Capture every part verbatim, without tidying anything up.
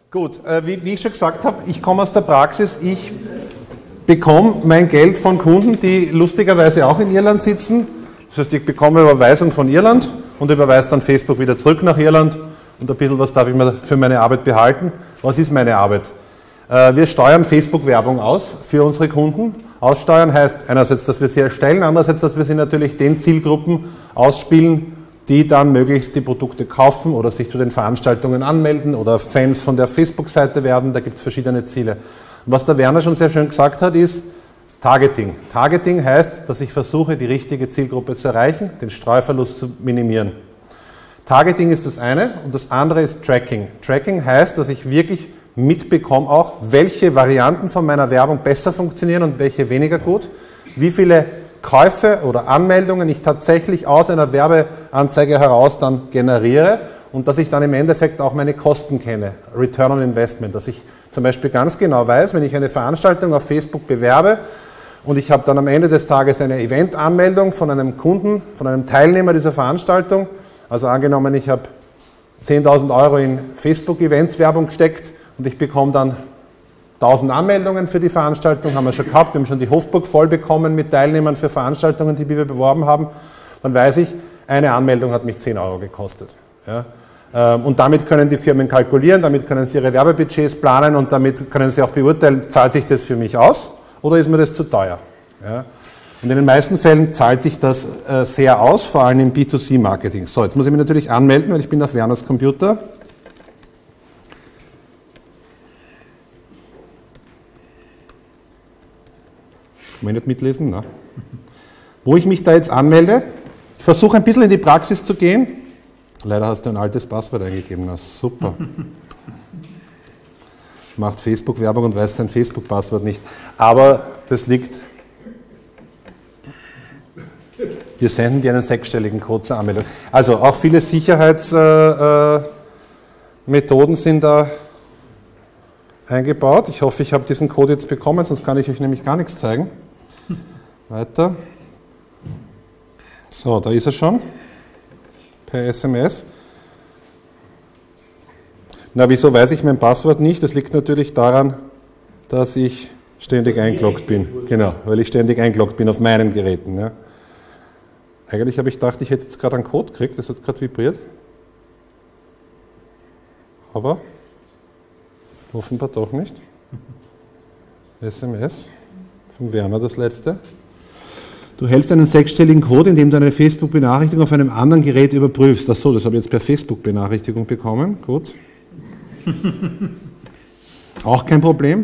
Gut, äh, wie, wie ich schon gesagt habe, ich komme aus der Praxis, ich bekomme mein Geld von Kunden, die lustigerweise auch in Irland sitzen. Das heißt, ich bekomme Überweisung von Irland und überweise dann Facebook wieder zurück nach Irland und ein bisschen was darf ich mir für meine Arbeit behalten. Was ist meine Arbeit? Äh, wir steuern Facebook-Werbung aus für unsere Kunden. Aussteuern heißt einerseits, dass wir sie erstellen, andererseits, dass wir sie natürlich den Zielgruppen ausspielen, die dann möglichst die Produkte kaufen oder sich zu den Veranstaltungen anmelden oder Fans von der Facebook-Seite werden. Da gibt es verschiedene Ziele. Und was der Werner schon sehr schön gesagt hat, ist Targeting. Targeting heißt, dass ich versuche, die richtige Zielgruppe zu erreichen, den Streuverlust zu minimieren. Targeting ist das eine und das andere ist Tracking. Tracking heißt, dass ich wirklich mitbekomme auch, welche Varianten von meiner Werbung besser funktionieren und welche weniger gut, wie viele Käufe oder Anmeldungen ich tatsächlich aus einer Werbeanzeige heraus dann generiere und dass ich dann im Endeffekt auch meine Kosten kenne, Return on Investment, dass ich zum Beispiel ganz genau weiß, wenn ich eine Veranstaltung auf Facebook bewerbe und ich habe dann am Ende des Tages eine Event-Anmeldung von einem Kunden, von einem Teilnehmer dieser Veranstaltung, also angenommen, ich habe zehntausend Euro in Facebook-Events-Werbung gesteckt und ich bekomme dann tausend Anmeldungen für die Veranstaltung, haben wir schon gehabt, wir haben schon die Hofburg voll bekommen mit Teilnehmern für Veranstaltungen, die wir beworben haben, dann weiß ich, eine Anmeldung hat mich zehn Euro gekostet. Ja. Und damit können die Firmen kalkulieren, damit können sie ihre Werbebudgets planen und damit können sie auch beurteilen, zahlt sich das für mich aus oder ist mir das zu teuer. Ja. Und in den meisten Fällen zahlt sich das sehr aus, vor allem im B zwei C Marketing. So, jetzt muss ich mich natürlich anmelden, weil ich bin auf Werners Computer. Kann ich nicht mitlesen? Nein. Wo ich mich da jetzt anmelde, ich versuche ein bisschen in die Praxis zu gehen. Leider hast du ein altes Passwort eingegeben. Na super. Macht Facebook-Werbung und weiß sein Facebook-Passwort nicht. Aber das liegt... Wir senden dir einen sechsstelligen Code zur Anmeldung. Also auch viele Sicherheitsmethoden äh, äh, sind da eingebaut. Ich hoffe, ich habe diesen Code jetzt bekommen, sonst kann ich euch nämlich gar nichts zeigen. Weiter. So, da ist er schon. Per S M S. Na, wieso weiß ich mein Passwort nicht? Das liegt natürlich daran, dass ich ständig eingeloggt bin. Genau, weil ich ständig eingeloggt bin auf meinen Geräten. Ja. Eigentlich habe ich gedacht, ich hätte jetzt gerade einen Code gekriegt, das hat gerade vibriert. Aber offenbar doch nicht. S M S von Werner, das letzte. Du hältst einen sechsstelligen Code, indem du eine Facebook-Benachrichtigung auf einem anderen Gerät überprüfst. Ach so, das habe ich jetzt per Facebook-Benachrichtigung bekommen. Gut. Auch kein Problem.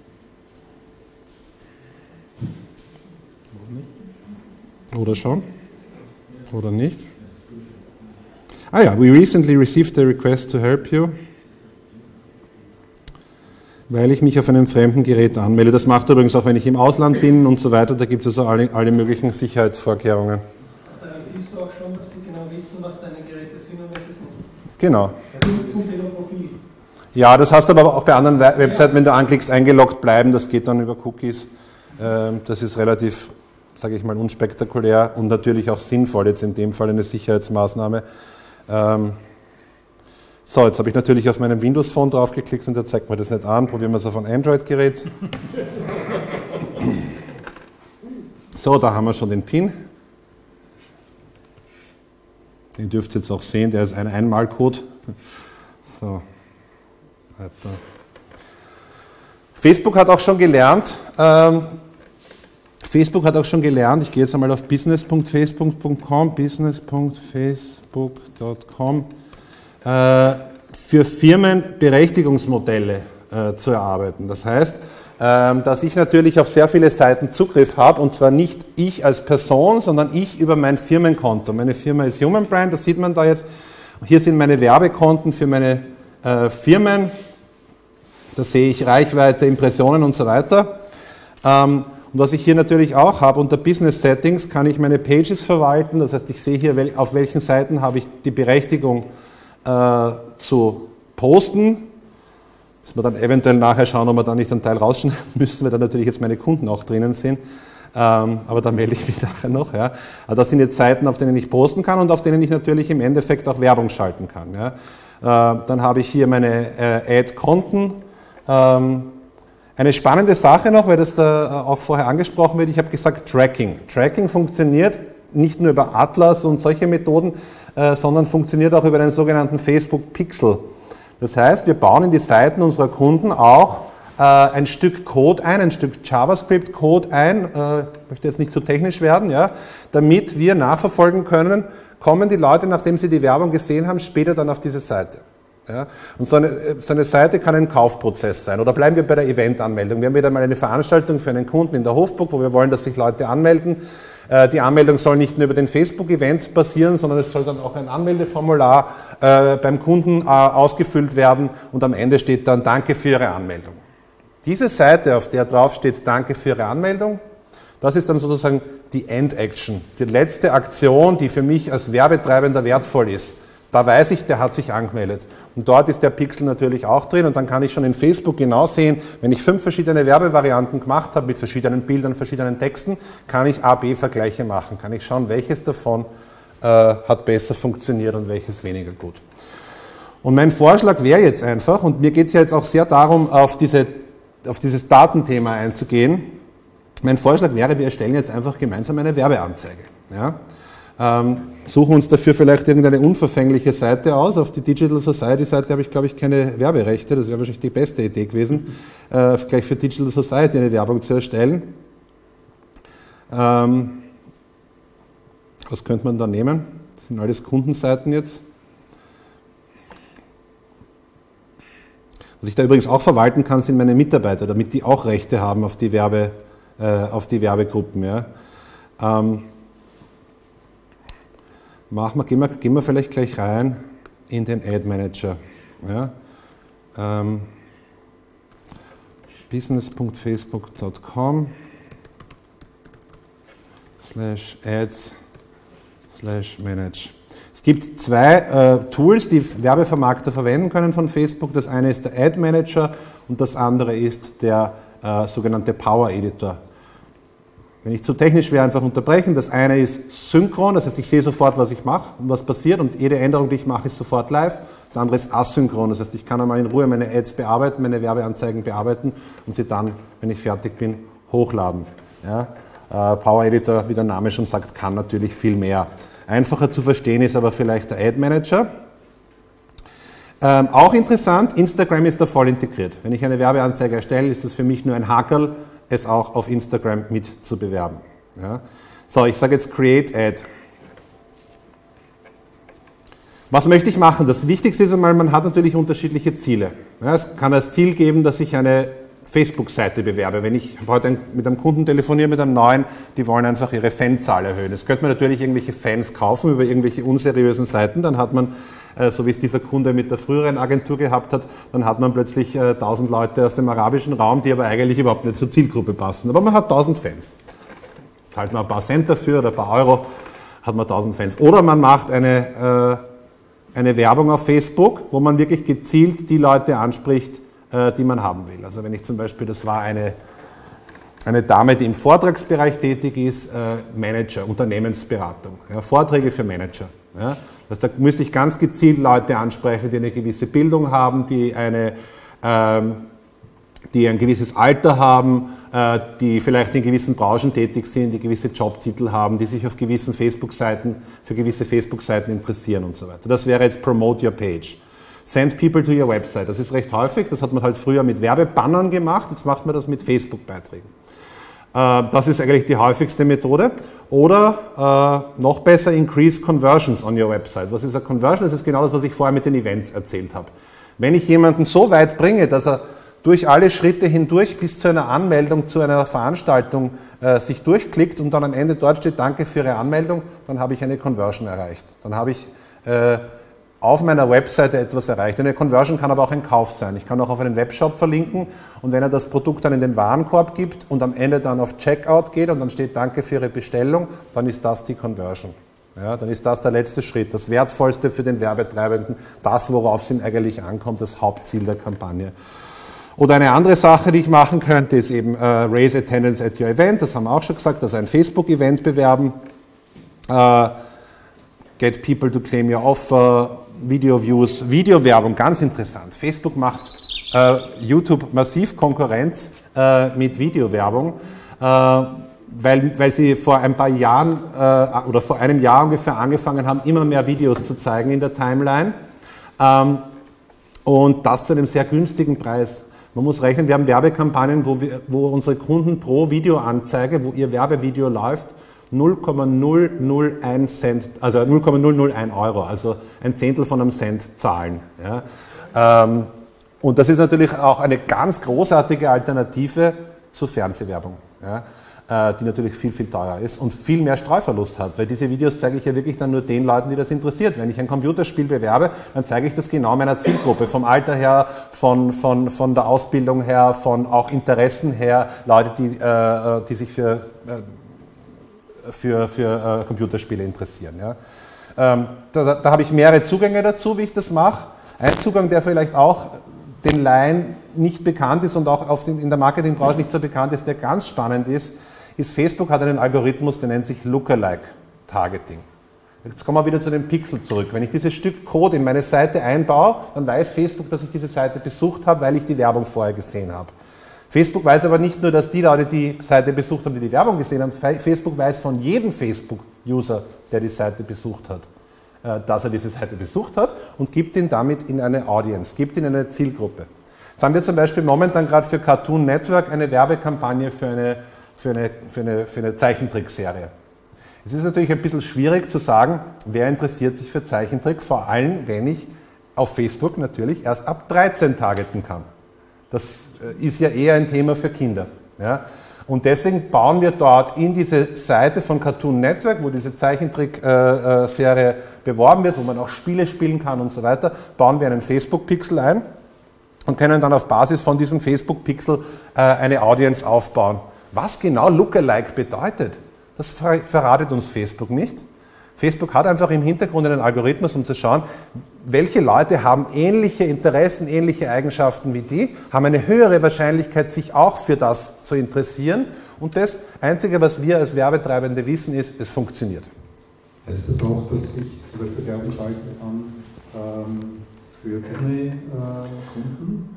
Oder schon? Oder nicht? Ah ja, we recently received a request to help you. Weil ich mich auf einem fremden Gerät anmelde. Das macht übrigens auch, wenn ich im Ausland bin und so weiter. Da gibt es also alle, alle möglichen Sicherheitsvorkehrungen. Daran siehst du auch schon, dass sie genau wissen, was deine Geräte sind und welches nicht. Genau. Also zum Thema Profil. Ja, das hast du aber auch bei anderen Webseiten, wenn du anklickst, eingeloggt bleiben. Das geht dann über Cookies. Das ist relativ, sage ich mal, unspektakulär und natürlich auch sinnvoll. Jetzt in dem Fall eine Sicherheitsmaßnahme. So, jetzt habe ich natürlich auf meinem Windows-Phone draufgeklickt und der zeigt mir das nicht an. Probieren wir es auf ein Android-Gerät. So, da haben wir schon den PIN. Den dürft ihr jetzt auch sehen, der ist ein Einmalcode. So, weiter. Facebook hat auch schon gelernt, ähm, Facebook hat auch schon gelernt, ich gehe jetzt einmal auf business punkt facebook punkt com, business punkt facebook punkt com, für Firmen Berechtigungsmodelle äh, zu erarbeiten. Das heißt, ähm, dass ich natürlich auf sehr viele Seiten Zugriff habe und zwar nicht ich als Person, sondern ich über mein Firmenkonto. Meine Firma ist Human Brand, das sieht man da jetzt. Hier sind meine Werbekonten für meine äh, Firmen. Da sehe ich Reichweite, Impressionen und so weiter. Ähm, und was ich hier natürlich auch habe, unter Business Settings kann ich meine Pages verwalten. Das heißt, ich sehe hier, auf welchen Seiten habe ich die Berechtigung, Äh, zu posten. Müssen wir dann eventuell nachher schauen, ob wir da nicht einen Teil rausschneiden müssen, weil da natürlich jetzt meine Kunden auch drinnen sind. Ähm, aber da melde ich mich nachher noch. Ja. Also das sind jetzt Seiten, auf denen ich posten kann und auf denen ich natürlich im Endeffekt auch Werbung schalten kann. Ja. dann habe ich hier meine äh, Ad-Konten. Ähm, eine spannende Sache noch, weil das da auch vorher angesprochen wird, ich habe gesagt Tracking. Tracking funktioniert nicht nur über Atlas und solche Methoden, äh, sondern funktioniert auch über den sogenannten Facebook Pixel. Das heißt, wir bauen in die Seiten unserer Kunden auch äh, ein Stück Code ein, ein Stück JavaScript-Code ein, äh, ich möchte jetzt nicht zu technisch werden, ja, damit wir nachverfolgen können, kommen die Leute, nachdem sie die Werbung gesehen haben, später dann auf diese Seite. Ja? Und so eine, so eine Seite kann ein Kaufprozess sein. Oder bleiben wir bei der Eventanmeldung. Wir haben wieder mal eine Veranstaltung für einen Kunden in der Hofburg, wo wir wollen, dass sich Leute anmelden. Die Anmeldung soll nicht nur über den Facebook-Event passieren, sondern es soll dann auch ein Anmeldeformular äh, beim Kunden äh, ausgefüllt werden und am Ende steht dann Danke für Ihre Anmeldung. Diese Seite, auf der drauf steht Danke für Ihre Anmeldung, das ist dann sozusagen die End-Action, die letzte Aktion, die für mich als Werbetreibender wertvoll ist. Da weiß ich, der hat sich angemeldet. Und dort ist der Pixel natürlich auch drin und dann kann ich schon in Facebook genau sehen, wenn ich fünf verschiedene Werbevarianten gemacht habe mit verschiedenen Bildern, verschiedenen Texten, kann ich A B Vergleiche machen, kann ich schauen, welches davon äh, hat besser funktioniert und welches weniger gut. Und mein Vorschlag wäre jetzt einfach, und mir geht es ja jetzt auch sehr darum, auf, diese, auf dieses Datenthema einzugehen, mein Vorschlag wäre, wir erstellen jetzt einfach gemeinsam eine Werbeanzeige. Ja? Ähm, suchen uns dafür vielleicht irgendeine unverfängliche Seite aus. Auf die Digital Society Seite habe ich, glaube ich, keine Werberechte. Das wäre wahrscheinlich die beste Idee gewesen, äh, gleich für Digital Society eine Werbung zu erstellen. Ähm, was könnte man da nehmen? Das sind alles Kundenseiten jetzt. Was ich da übrigens auch verwalten kann, sind meine Mitarbeiter, damit die auch Rechte haben auf die, Werbe, äh, auf die Werbegruppen. Ja. Ähm, machen wir, gehen, wir, gehen wir vielleicht gleich rein in den Ad Manager. Ja. Ähm, business punkt facebook punkt com slash ads slash manage. Es gibt zwei äh, Tools, die Werbevermarkter verwenden können von Facebook. Das eine ist der Ad Manager und das andere ist der äh, sogenannte Power Editor. Wenn ich zu technisch wäre, einfach unterbrechen. Das eine ist synchron, das heißt, ich sehe sofort, was ich mache und was passiert und jede Änderung, die ich mache, ist sofort live. Das andere ist asynchron, das heißt, ich kann einmal in Ruhe meine Ads bearbeiten, meine Werbeanzeigen bearbeiten und sie dann, wenn ich fertig bin, hochladen. Ja? Äh, Power Editor, wie der Name schon sagt, kann natürlich viel mehr. Einfacher zu verstehen ist aber vielleicht der Ad Manager. Ähm, auch interessant, Instagram ist da voll integriert. Wenn ich eine Werbeanzeige erstelle, ist das für mich nur ein Hakerl, es auch auf Instagram mit zu bewerben. Ja. So, ich sage jetzt Create Ad. Was möchte ich machen? Das Wichtigste ist einmal, man hat natürlich unterschiedliche Ziele. Ja, es kann als Ziel geben, dass ich eine Facebook-Seite bewerbe. Wenn ich heute mit einem Kunden telefoniere, mit einem neuen, die wollen einfach ihre Fanzahl erhöhen. Jetzt könnte man natürlich irgendwelche Fans kaufen über irgendwelche unseriösen Seiten, dann hat man, äh, so wie es dieser Kunde mit der früheren Agentur gehabt hat, dann hat man plötzlich äh, tausend Leute aus dem arabischen Raum, die aber eigentlich überhaupt nicht zur Zielgruppe passen. Aber man hat tausend Fans. Zahlt man ein paar Cent dafür oder ein paar Euro, hat man tausend Fans. Oder man macht eine, äh, eine Werbung auf Facebook, wo man wirklich gezielt die Leute anspricht, die man haben will. Also wenn ich zum Beispiel, das war eine, eine Dame, die im Vortragsbereich tätig ist, äh, Manager, Unternehmensberatung, ja, Vorträge für Manager. Ja. Also da müsste ich ganz gezielt Leute ansprechen, die eine gewisse Bildung haben, die, eine, ähm, die ein gewisses Alter haben, äh, die vielleicht in gewissen Branchen tätig sind, die gewisse Jobtitel haben, die sich auf gewissen Facebook-Seiten, für gewisse Facebook-Seiten interessieren und so weiter. Das wäre jetzt Promote Your Page. Send people to your website. Das ist recht häufig, das hat man halt früher mit Werbebannern gemacht, jetzt macht man das mit Facebook-Beiträgen. Das ist eigentlich die häufigste Methode. Oder äh, noch besser, increase conversions on your website. Was ist eine Conversion? Das ist genau das, was ich vorher mit den Events erzählt habe. Wenn ich jemanden so weit bringe, dass er durch alle Schritte hindurch bis zu einer Anmeldung zu einer Veranstaltung äh, sich durchklickt und dann am Ende dort steht, danke für Ihre Anmeldung, dann habe ich eine Conversion erreicht. Dann habe ich äh, auf meiner Webseite etwas erreicht. Eine Conversion kann aber auch ein Kauf sein. Ich kann auch auf einen Webshop verlinken und wenn er das Produkt dann in den Warenkorb gibt und am Ende dann auf Checkout geht und dann steht Danke für Ihre Bestellung, dann ist das die Conversion. Ja, dann ist das der letzte Schritt, das Wertvollste für den Werbetreibenden, das, worauf es ihm eigentlich ankommt, das Hauptziel der Kampagne. Oder eine andere Sache, die ich machen könnte, ist eben äh, Raise Attendance at your event, das haben wir auch schon gesagt, also ein Facebook-Event bewerben, äh, Get people to claim your offer, Video-Views, Videowerbung, ganz interessant. Facebook macht äh, YouTube massiv Konkurrenz äh, mit Videowerbung, äh, weil, weil sie vor ein paar Jahren äh, oder vor einem Jahr ungefähr angefangen haben, immer mehr Videos zu zeigen in der Timeline. Ähm, und das zu einem sehr günstigen Preis. Man muss rechnen, wir haben Werbekampagnen, wo, wir, wo unsere Kunden pro Videoanzeige, wo ihr Werbevideo läuft, null Komma null null eins Cent, also null Komma null null eins Euro, also ein Zehntel von einem Cent zahlen. Ja. Ähm, und das ist natürlich auch eine ganz großartige Alternative zur Fernsehwerbung, ja, äh, die natürlich viel, viel teurer ist und viel mehr Streuverlust hat, weil diese Videos zeige ich ja wirklich dann nur den Leuten, die das interessiert. Wenn ich ein Computerspiel bewerbe, dann zeige ich das genau meiner Zielgruppe, vom Alter her, von, von, von der Ausbildung her, von auch Interessen her, Leute, die, äh, die sich für äh, für, für äh, Computerspiele interessieren. Ja. Ähm, da da, da habe ich mehrere Zugänge dazu, wie ich das mache. Ein Zugang, der vielleicht auch den Laien nicht bekannt ist und auch auf den, in der Marketingbranche nicht so bekannt ist, der ganz spannend ist, ist, Facebook hat einen Algorithmus, der nennt sich Lookalike Targeting. Jetzt kommen wir wieder zu dem Pixel zurück. Wenn ich dieses Stück Code in meine Seite einbaue, dann weiß Facebook, dass ich diese Seite besucht habe, weil ich die Werbung vorher gesehen habe. Facebook weiß aber nicht nur, dass die Leute die Seite besucht haben, die die Werbung gesehen haben. Facebook weiß von jedem Facebook-User, der die Seite besucht hat, dass er diese Seite besucht hat und gibt ihn damit in eine Audience, gibt ihn in eine Zielgruppe. Jetzt haben wir zum Beispiel momentan gerade für Cartoon Network eine Werbekampagne für eine, für eine, für eine, für eine Zeichentrickserie. Es ist natürlich ein bisschen schwierig zu sagen, wer interessiert sich für Zeichentrick, vor allem wenn ich auf Facebook natürlich erst ab dreizehn targeten kann. Das ist ja eher ein Thema für Kinder. Ja? Und deswegen bauen wir dort in diese Seite von Cartoon Network, wo diese Zeichentrick-Serie beworben wird, wo man auch Spiele spielen kann und so weiter, bauen wir einen Facebook-Pixel ein und können dann auf Basis von diesem Facebook-Pixel eine Audience aufbauen. Was genau Lookalike bedeutet, das verratet uns Facebook nicht. Facebook hat einfach im Hintergrund einen Algorithmus, um zu schauen, welche Leute haben ähnliche Interessen, ähnliche Eigenschaften wie die, haben eine höhere Wahrscheinlichkeit, sich auch für das zu interessieren. Und das Einzige, was wir als Werbetreibende wissen, ist, es funktioniert. Heißt das auch, dass ich zum Beispiel Werbung schalten kann ähm, für Disney-Kunden?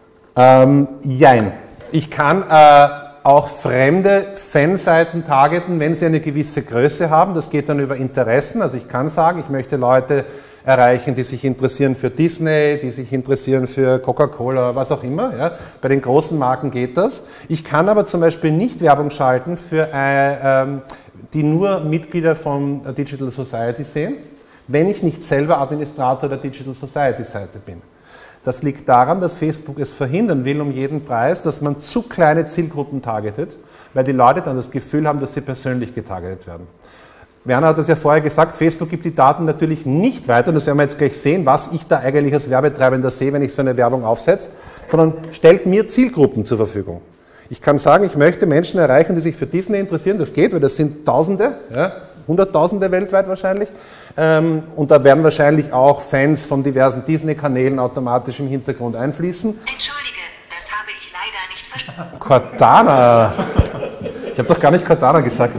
Äh, ähm, jein. Ich kann äh, auch fremde Fanseiten targeten, wenn sie eine gewisse Größe haben. Das geht dann über Interessen. Also ich kann sagen, ich möchte Leute erreichen, die sich interessieren für Disney, die sich interessieren für Coca-Cola, was auch immer. Ja. Bei den großen Marken geht das. Ich kann aber zum Beispiel nicht Werbung schalten, für, äh, ähm, die nur Mitglieder von Digital Society sehen, wenn ich nicht selber Administrator der Digital Society Seite bin. Das liegt daran, dass Facebook es verhindern will, um jeden Preis, dass man zu kleine Zielgruppen targetet, weil die Leute dann das Gefühl haben, dass sie persönlich getargetet werden. Werner hat das ja vorher gesagt, Facebook gibt die Daten natürlich nicht weiter, und das werden wir jetzt gleich sehen, was ich da eigentlich als Werbetreibender sehe, wenn ich so eine Werbung aufsetze, sondern stellt mir Zielgruppen zur Verfügung. Ich kann sagen, ich möchte Menschen erreichen, die sich für Disney interessieren, das geht, weil das sind Tausende, ja, Hunderttausende weltweit wahrscheinlich, ähm, und da werden wahrscheinlich auch Fans von diversen Disney-Kanälen automatisch im Hintergrund einfließen. Entschuldige, das habe ich leider nicht verstanden. Cortana! Ich habe doch gar nicht Cortana gesagt.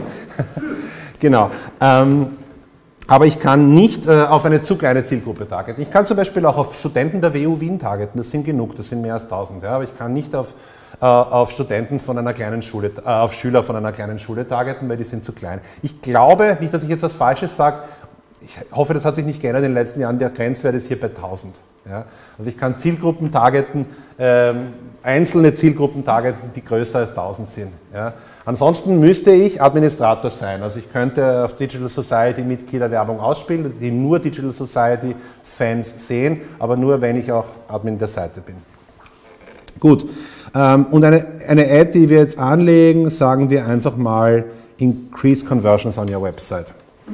Genau. Ähm, aber ich kann nicht äh, auf eine zu kleine Zielgruppe targeten. Ich kann zum Beispiel auch auf Studenten der W U Wien targeten, das sind genug, das sind mehr als tausend. Ja, aber ich kann nicht auf, äh, auf Studenten von einer kleinen Schule, äh, auf Schüler von einer kleinen Schule targeten, weil die sind zu klein. Ich glaube, nicht, dass ich jetzt was Falsches sage, ich hoffe, das hat sich nicht geändert in den letzten Jahren, der Grenzwert ist hier bei tausend. Ja? Also ich kann Zielgruppen targeten, ähm, einzelne Zielgruppen targeten, die größer als tausend sind. Ja? Ansonsten müsste ich Administrator sein. Also ich könnte auf Digital Society Mitgliederwerbung ausspielen, die nur Digital Society Fans sehen, aber nur, wenn ich auch Admin der Seite bin. Gut. Ähm, und eine, eine Ad, die wir jetzt anlegen, sagen wir einfach mal Increase Conversions on your website.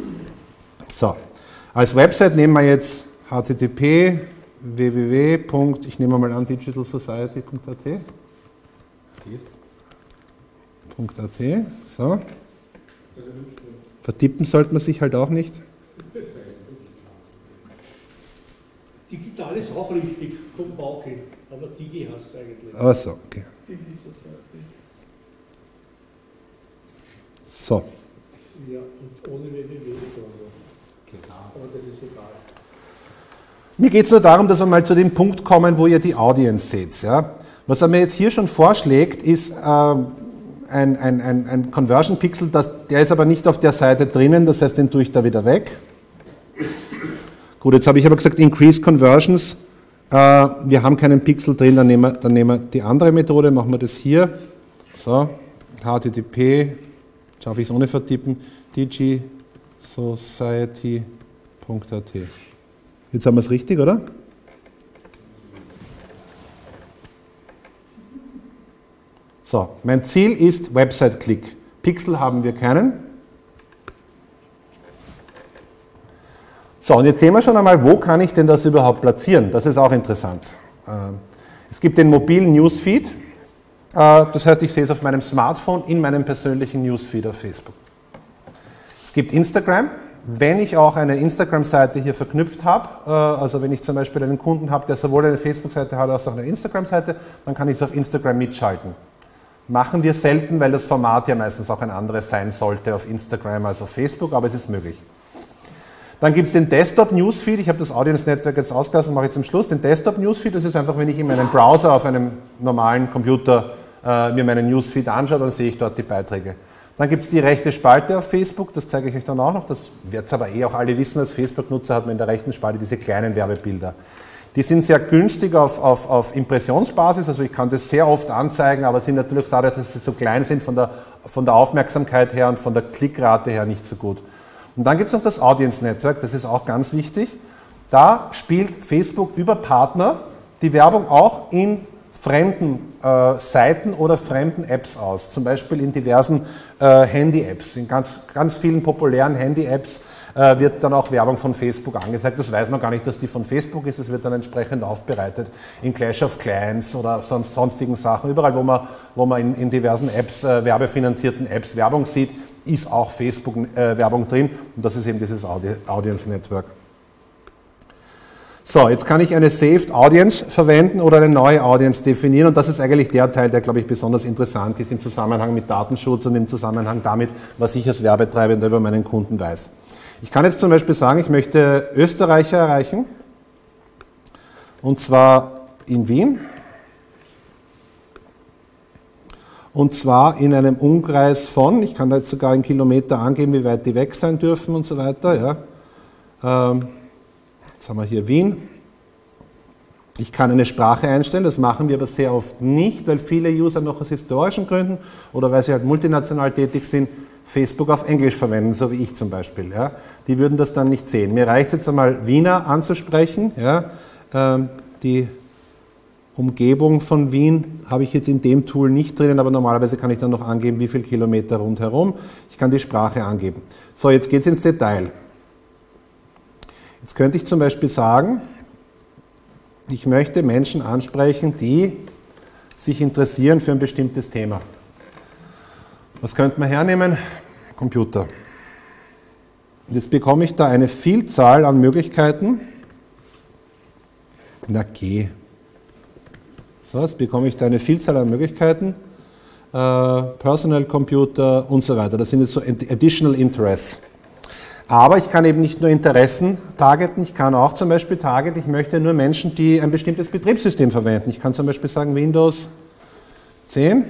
So, als Website nehmen wir jetzt H T T P w w w. Ich nehme mal an digital society punkt a t. .at. So. Vertippen sollte man sich halt auch nicht. Digital ist auch richtig, kommt Bauch hin, aber Digi hast du eigentlich. Ach so, okay. So. Ja, und ohne W W W. Genau. Aber das ist egal. Mir geht es nur darum, dass wir mal zu dem Punkt kommen, wo ihr die Audience seht. Ja? Was er mir jetzt hier schon vorschlägt, ist äh, ein, ein, ein, ein Conversion Pixel, das, der ist aber nicht auf der Seite drinnen, das heißt, den tue ich da wieder weg. Gut, jetzt habe ich aber gesagt, Increase Conversions. Äh, wir haben keinen Pixel drin, dann nehmen, wir, dann nehmen wir die andere Methode, machen wir das hier. So, H T T P, schaffe ich es ohne vertippen, digisociety punkt a t. Jetzt haben wir es richtig, oder? So, mein Ziel ist Website-Click. Pixel haben wir keinen. So, und jetzt sehen wir schon einmal, wo kann ich denn das überhaupt platzieren? Das ist auch interessant. Es gibt den mobilen Newsfeed. Das heißt, ich sehe es auf meinem Smartphone in meinem persönlichen Newsfeed auf Facebook. Es gibt Instagram. Wenn ich auch eine Instagram-Seite hier verknüpft habe, also wenn ich zum Beispiel einen Kunden habe, der sowohl eine Facebook-Seite hat als auch eine Instagram-Seite, dann kann ich es auf Instagram mitschalten. Machen wir selten, weil das Format ja meistens auch ein anderes sein sollte auf Instagram als auf Facebook, aber es ist möglich. Dann gibt es den Desktop-Newsfeed, ich habe das Audience-Netzwerk jetzt ausgelassen, mache ich zum Schluss. Den Desktop-Newsfeed, das ist einfach, wenn ich in meinem Browser auf einem normalen Computer äh, mir meinen Newsfeed anschaue, dann sehe ich dort die Beiträge. Dann gibt es die rechte Spalte auf Facebook, das zeige ich euch dann auch noch, das wird es aber eh auch alle wissen, als Facebook-Nutzer hat man in der rechten Spalte diese kleinen Werbebilder. Die sind sehr günstig auf, auf, auf Impressionsbasis, also ich kann das sehr oft anzeigen, aber sind natürlich dadurch, dass sie so klein sind, von der, von der Aufmerksamkeit her und von der Klickrate her nicht so gut. Und dann gibt es noch das Audience Network, das ist auch ganz wichtig. Da spielt Facebook über Partner die Werbung auch in fremden äh, Seiten oder fremden Apps aus, zum Beispiel in diversen äh, Handy-Apps, in ganz, ganz vielen populären Handy-Apps äh, wird dann auch Werbung von Facebook angezeigt. Das weiß man gar nicht, dass die von Facebook ist, es wird dann entsprechend aufbereitet in Clash of Clans oder sonst, sonstigen Sachen. Überall, wo man, wo man in, in diversen Apps, äh, werbefinanzierten Apps Werbung sieht, ist auch Facebook-Werbung äh, drin und das ist eben dieses Audi Audience Network. So, jetzt kann ich eine Saved Audience verwenden oder eine neue Audience definieren und das ist eigentlich der Teil, der, glaube ich, besonders interessant ist im Zusammenhang mit Datenschutz und im Zusammenhang damit, was ich als Werbetreibender über meinen Kunden weiß. Ich kann jetzt zum Beispiel sagen, ich möchte Österreicher erreichen und zwar in Wien und zwar in einem Umkreis von, ich kann da jetzt sogar in Kilometer angeben, wie weit die weg sein dürfen und so weiter, ja. Ähm, Jetzt haben wir hier Wien. Ich kann eine Sprache einstellen, das machen wir aber sehr oft nicht, weil viele User noch aus historischen Gründen oder weil sie halt multinational tätig sind, Facebook auf Englisch verwenden, so wie ich zum Beispiel. Ja. Die würden das dann nicht sehen. Mir reicht es jetzt einmal, Wiener anzusprechen. Ja. Ähm, die Umgebung von Wien habe ich jetzt in dem Tool nicht drinnen, aber normalerweise kann ich dann noch angeben, wie viele Kilometer rundherum. Ich kann die Sprache angeben. So, jetzt geht es ins Detail. Jetzt könnte ich zum Beispiel sagen, ich möchte Menschen ansprechen, die sich interessieren für ein bestimmtes Thema. Was könnte man hernehmen? Computer. Und jetzt bekomme ich da eine Vielzahl an Möglichkeiten. Na geh. So, jetzt bekomme ich da eine Vielzahl an Möglichkeiten. Äh, Personal Computer und so weiter. Das sind jetzt so Additional Interests. Aber ich kann eben nicht nur Interessen targeten, ich kann auch zum Beispiel targeten, ich möchte nur Menschen, die ein bestimmtes Betriebssystem verwenden. Ich kann zum Beispiel sagen Windows zehn.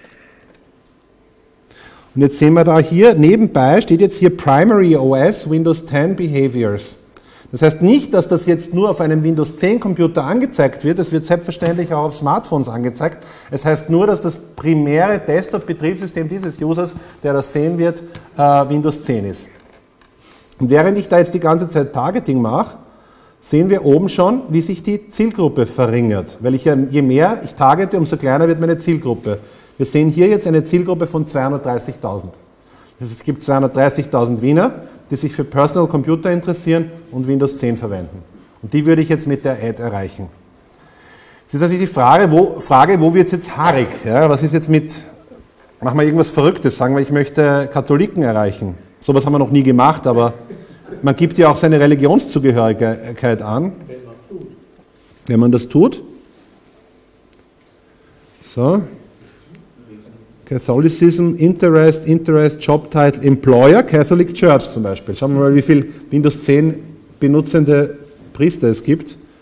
Und jetzt sehen wir da hier, nebenbei steht jetzt hier Primary O S Windows zehn Behaviors. Das heißt nicht, dass das jetzt nur auf einem Windows zehn Computer angezeigt wird, es wird selbstverständlich auch auf Smartphones angezeigt. Es heißt nur, dass das primäre Desktop-Betriebssystem dieses Users, der das sehen wird, äh, Windows zehn ist. Und während ich da jetzt die ganze Zeit Targeting mache, sehen wir oben schon, wie sich die Zielgruppe verringert. Weil ich ja, je mehr ich targete, umso kleiner wird meine Zielgruppe. Wir sehen hier jetzt eine Zielgruppe von zweihundertdreißigtausend. Das heißt, es gibt zweihundertdreißigtausend Wiener, die sich für Personal Computer interessieren und Windows zehn verwenden. Und die würde ich jetzt mit der Ad erreichen. Es ist natürlich die Frage, wo, Frage, wo wird es jetzt haarig? Ja, was ist jetzt mit, machen wir irgendwas Verrücktes, sagen wir, ich möchte Katholiken erreichen. Sowas haben wir noch nie gemacht, aber man gibt ja auch seine Religionszugehörigkeit an, wenn man das tut. So. Catholicism, Interest, Interest, Job Title, Employer, Catholic Church zum Beispiel. Schauen wir mal, wie viele Windows zehn benutzende Priester es gibt.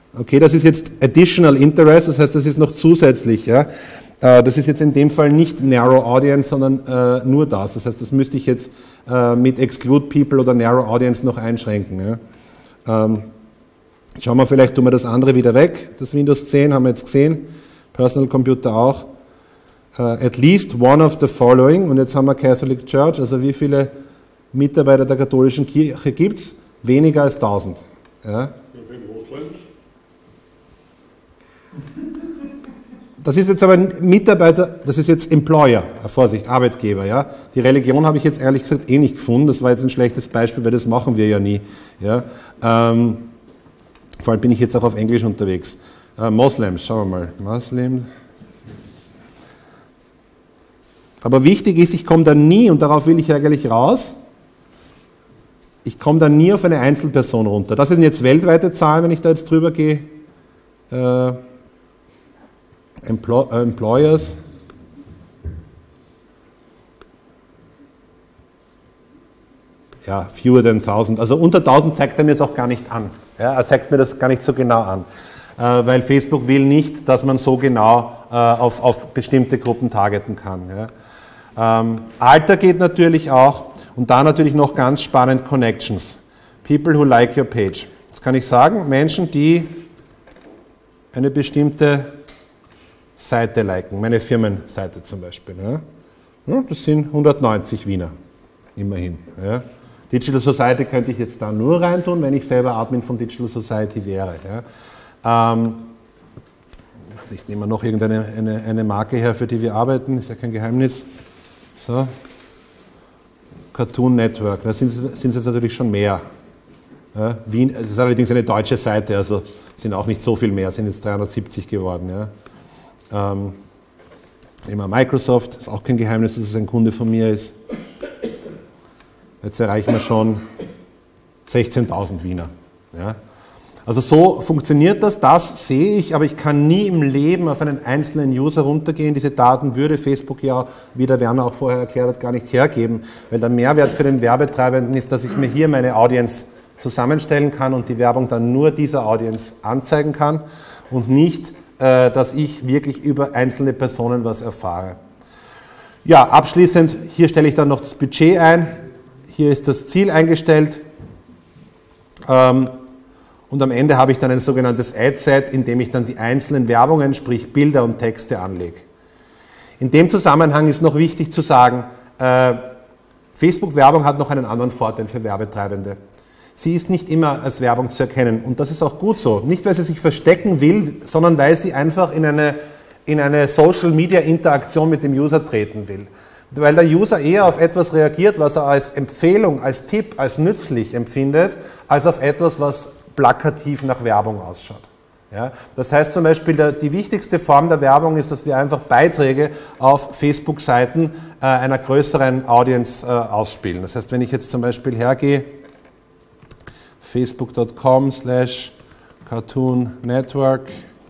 Okay, das ist jetzt Additional Interest, das heißt, das ist noch zusätzlich. Ja? Äh, das ist jetzt in dem Fall nicht Narrow Audience, sondern äh, nur das. Das heißt, das müsste ich jetzt äh, mit Exclude People oder Narrow Audience noch einschränken. Ja? Ähm, schauen wir vielleicht, tun wir das andere wieder weg. Das Windows zehn haben wir jetzt gesehen, Personal Computer auch. Uh, at least one of the following, und jetzt haben wir Catholic Church, also wie viele Mitarbeiter der katholischen Kirche gibt es? Weniger als tausend. Ja. Das ist jetzt aber Mitarbeiter, das ist jetzt Employer, Vorsicht, Arbeitgeber. Ja. Die Religion habe ich jetzt ehrlich gesagt eh nicht gefunden, das war jetzt ein schlechtes Beispiel, weil das machen wir ja nie. Ja. Ähm, vor allem bin ich jetzt auch auf Englisch unterwegs. Äh, Moslems, schauen wir mal. Muslim. Aber wichtig ist, ich komme da nie, und darauf will ich eigentlich raus, ich komme da nie auf eine Einzelperson runter. Das sind jetzt weltweite Zahlen, wenn ich da jetzt drüber gehe. Äh, Empl äh, Employers. Ja, fewer than thousand. Also unter tausend zeigt er mir es auch gar nicht an. Ja, er zeigt mir das gar nicht so genau an. Äh, weil Facebook will nicht, dass man so genau äh, auf, auf bestimmte Gruppen targeten kann. Ja. Ähm, Alter geht natürlich auch, und da natürlich noch ganz spannend Connections. People who like your page. Das kann ich sagen, Menschen, die eine bestimmte Seite liken, meine Firmenseite zum Beispiel. Ja. Ja, das sind hundertneunzig Wiener, immerhin. Ja. Digital Society könnte ich jetzt da nur reintun, wenn ich selber Admin von Digital Society wäre. Ja. Ähm, also ich nehme noch irgendeine eine, eine Marke her, für die wir arbeiten, ist ja kein Geheimnis. So. Cartoon Network, da sind es jetzt natürlich schon mehr. Ja, Wien, es ist allerdings eine deutsche Seite, also sind auch nicht so viel mehr, sind jetzt dreihundertsiebzig geworden. Ja. Ähm, immer Microsoft, ist auch kein Geheimnis, dass es ein Kunde von mir ist. Jetzt erreichen wir schon sechzehntausend Wiener. Ja. Also so funktioniert das, das sehe ich, aber ich kann nie im Leben auf einen einzelnen User runtergehen. Diese Daten würde Facebook ja, wie der Werner auch vorher erklärt hat, gar nicht hergeben, weil der Mehrwert für den Werbetreibenden ist, dass ich mir hier meine Audience zusammenstellen kann und die Werbung dann nur dieser Audience anzeigen kann und nicht, äh, dass ich wirklich über einzelne Personen was erfahre. Ja, abschließend, hier stelle ich dann noch das Budget ein, hier ist das Ziel eingestellt. Ähm, Und am Ende habe ich dann ein sogenanntes Ad-Set, in dem ich dann die einzelnen Werbungen, sprich Bilder und Texte anlege. In dem Zusammenhang ist noch wichtig zu sagen, äh, Facebook-Werbung hat noch einen anderen Vorteil für Werbetreibende. Sie ist nicht immer als Werbung zu erkennen und das ist auch gut so. Nicht, weil sie sich verstecken will, sondern weil sie einfach in eine, in eine Social-Media-Interaktion mit dem User treten will. Weil der User eher auf etwas reagiert, was er als Empfehlung, als Tipp, als nützlich empfindet, als auf etwas, was plakativ nach Werbung ausschaut. Ja, das heißt zum Beispiel, der, die wichtigste Form der Werbung ist, dass wir einfach Beiträge auf Facebook-Seiten äh, einer größeren Audience äh, ausspielen. Das heißt, wenn ich jetzt zum Beispiel hergehe, facebook punkt com slash cartoon network,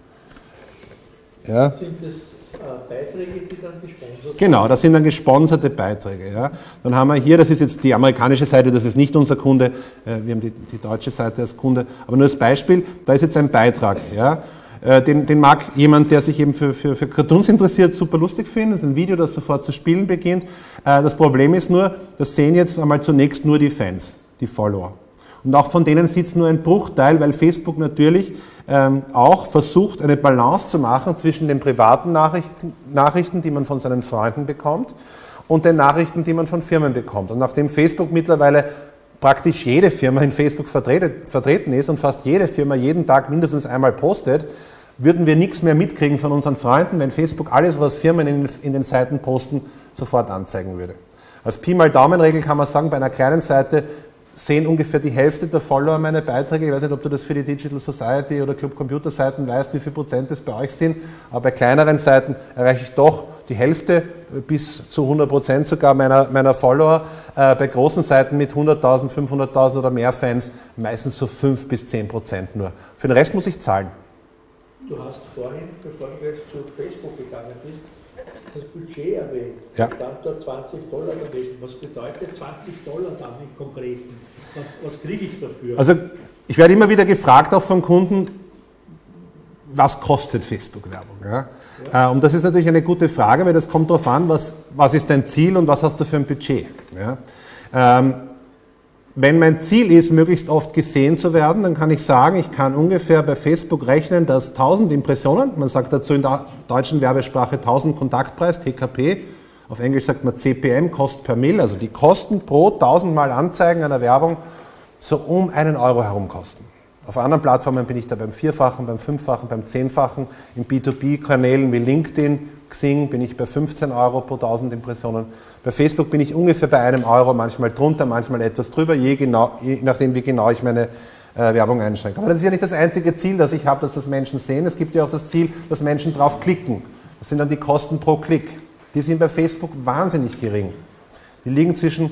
ja. Sind das Beiträge, die dann gesponsert sind? Genau, das sind dann gesponserte Beiträge. Ja. Dann haben wir hier, das ist jetzt die amerikanische Seite, das ist nicht unser Kunde, wir haben die, die deutsche Seite als Kunde, aber nur als Beispiel, da ist jetzt ein Beitrag. Ja. Den, den mag jemand, der sich eben für, für, für Cartoons interessiert, super lustig finden. Das ist ein Video, das sofort zu spielen beginnt. Das Problem ist nur, das sehen jetzt einmal zunächst nur die Fans, die Follower. Und auch von denen sitzt nur ein Bruchteil, weil Facebook natürlich ähm, auch versucht, eine Balance zu machen zwischen den privaten Nachrichten, Nachrichten, die man von seinen Freunden bekommt, und den Nachrichten, die man von Firmen bekommt. Und nachdem Facebook mittlerweile praktisch jede Firma in Facebook vertretet, vertreten ist und fast jede Firma jeden Tag mindestens einmal postet, würden wir nichts mehr mitkriegen von unseren Freunden, wenn Facebook alles, was Firmen in, in den Seiten posten, sofort anzeigen würde. Als Pi mal Daumen-Regel kann man sagen, bei einer kleinen Seite sehen ungefähr die Hälfte der Follower meine Beiträge. Ich weiß nicht, ob du das für die Digital Society oder Club Computer Seiten weißt, wie viel Prozent das bei euch sind, aber bei kleineren Seiten erreiche ich doch die Hälfte bis zu hundert Prozent sogar meiner, meiner Follower. Äh, bei großen Seiten mit hunderttausend, fünfhunderttausend oder mehr Fans meistens so fünf bis zehn Prozent nur. Für den Rest muss ich zahlen. Du hast vorhin, bevor du jetzt zu Facebook gegangen bist, das Budget erwähnt. Ja. Da stand dort zwanzig Dollar gewesen. Was bedeutet zwanzig Dollar dann im Konkreten? Was, was kriege ich dafür? Also ich werde immer wieder gefragt, auch von Kunden, was kostet Facebook-Werbung? Ja? Ja. Äh, und das ist natürlich eine gute Frage, weil das kommt darauf an, was, was ist dein Ziel und was hast du für ein Budget. Ja? Ähm, wenn mein Ziel ist, möglichst oft gesehen zu werden, dann kann ich sagen, ich kann ungefähr bei Facebook rechnen, dass tausend Impressionen, man sagt dazu in der deutschen Werbesprache tausend Kontaktpreis, T K P, auf Englisch sagt man C P M, Cost per Mille, also die Kosten pro tausend Mal Anzeigen einer Werbung so um einen Euro herum kosten. Auf anderen Plattformen bin ich da beim Vierfachen, beim Fünffachen, beim Zehnfachen. In B zwei B-Kanälen wie LinkedIn, Xing bin ich bei fünfzehn Euro pro tausend Impressionen. Bei Facebook bin ich ungefähr bei einem Euro, manchmal drunter, manchmal etwas drüber, je, genau, je nachdem wie genau ich meine äh, Werbung einschränke. Aber das ist ja nicht das einzige Ziel, das ich habe, dass das Menschen sehen. Es gibt ja auch das Ziel, dass Menschen drauf klicken. Das sind dann die Kosten pro Klick. Die sind bei Facebook wahnsinnig gering. Die liegen zwischen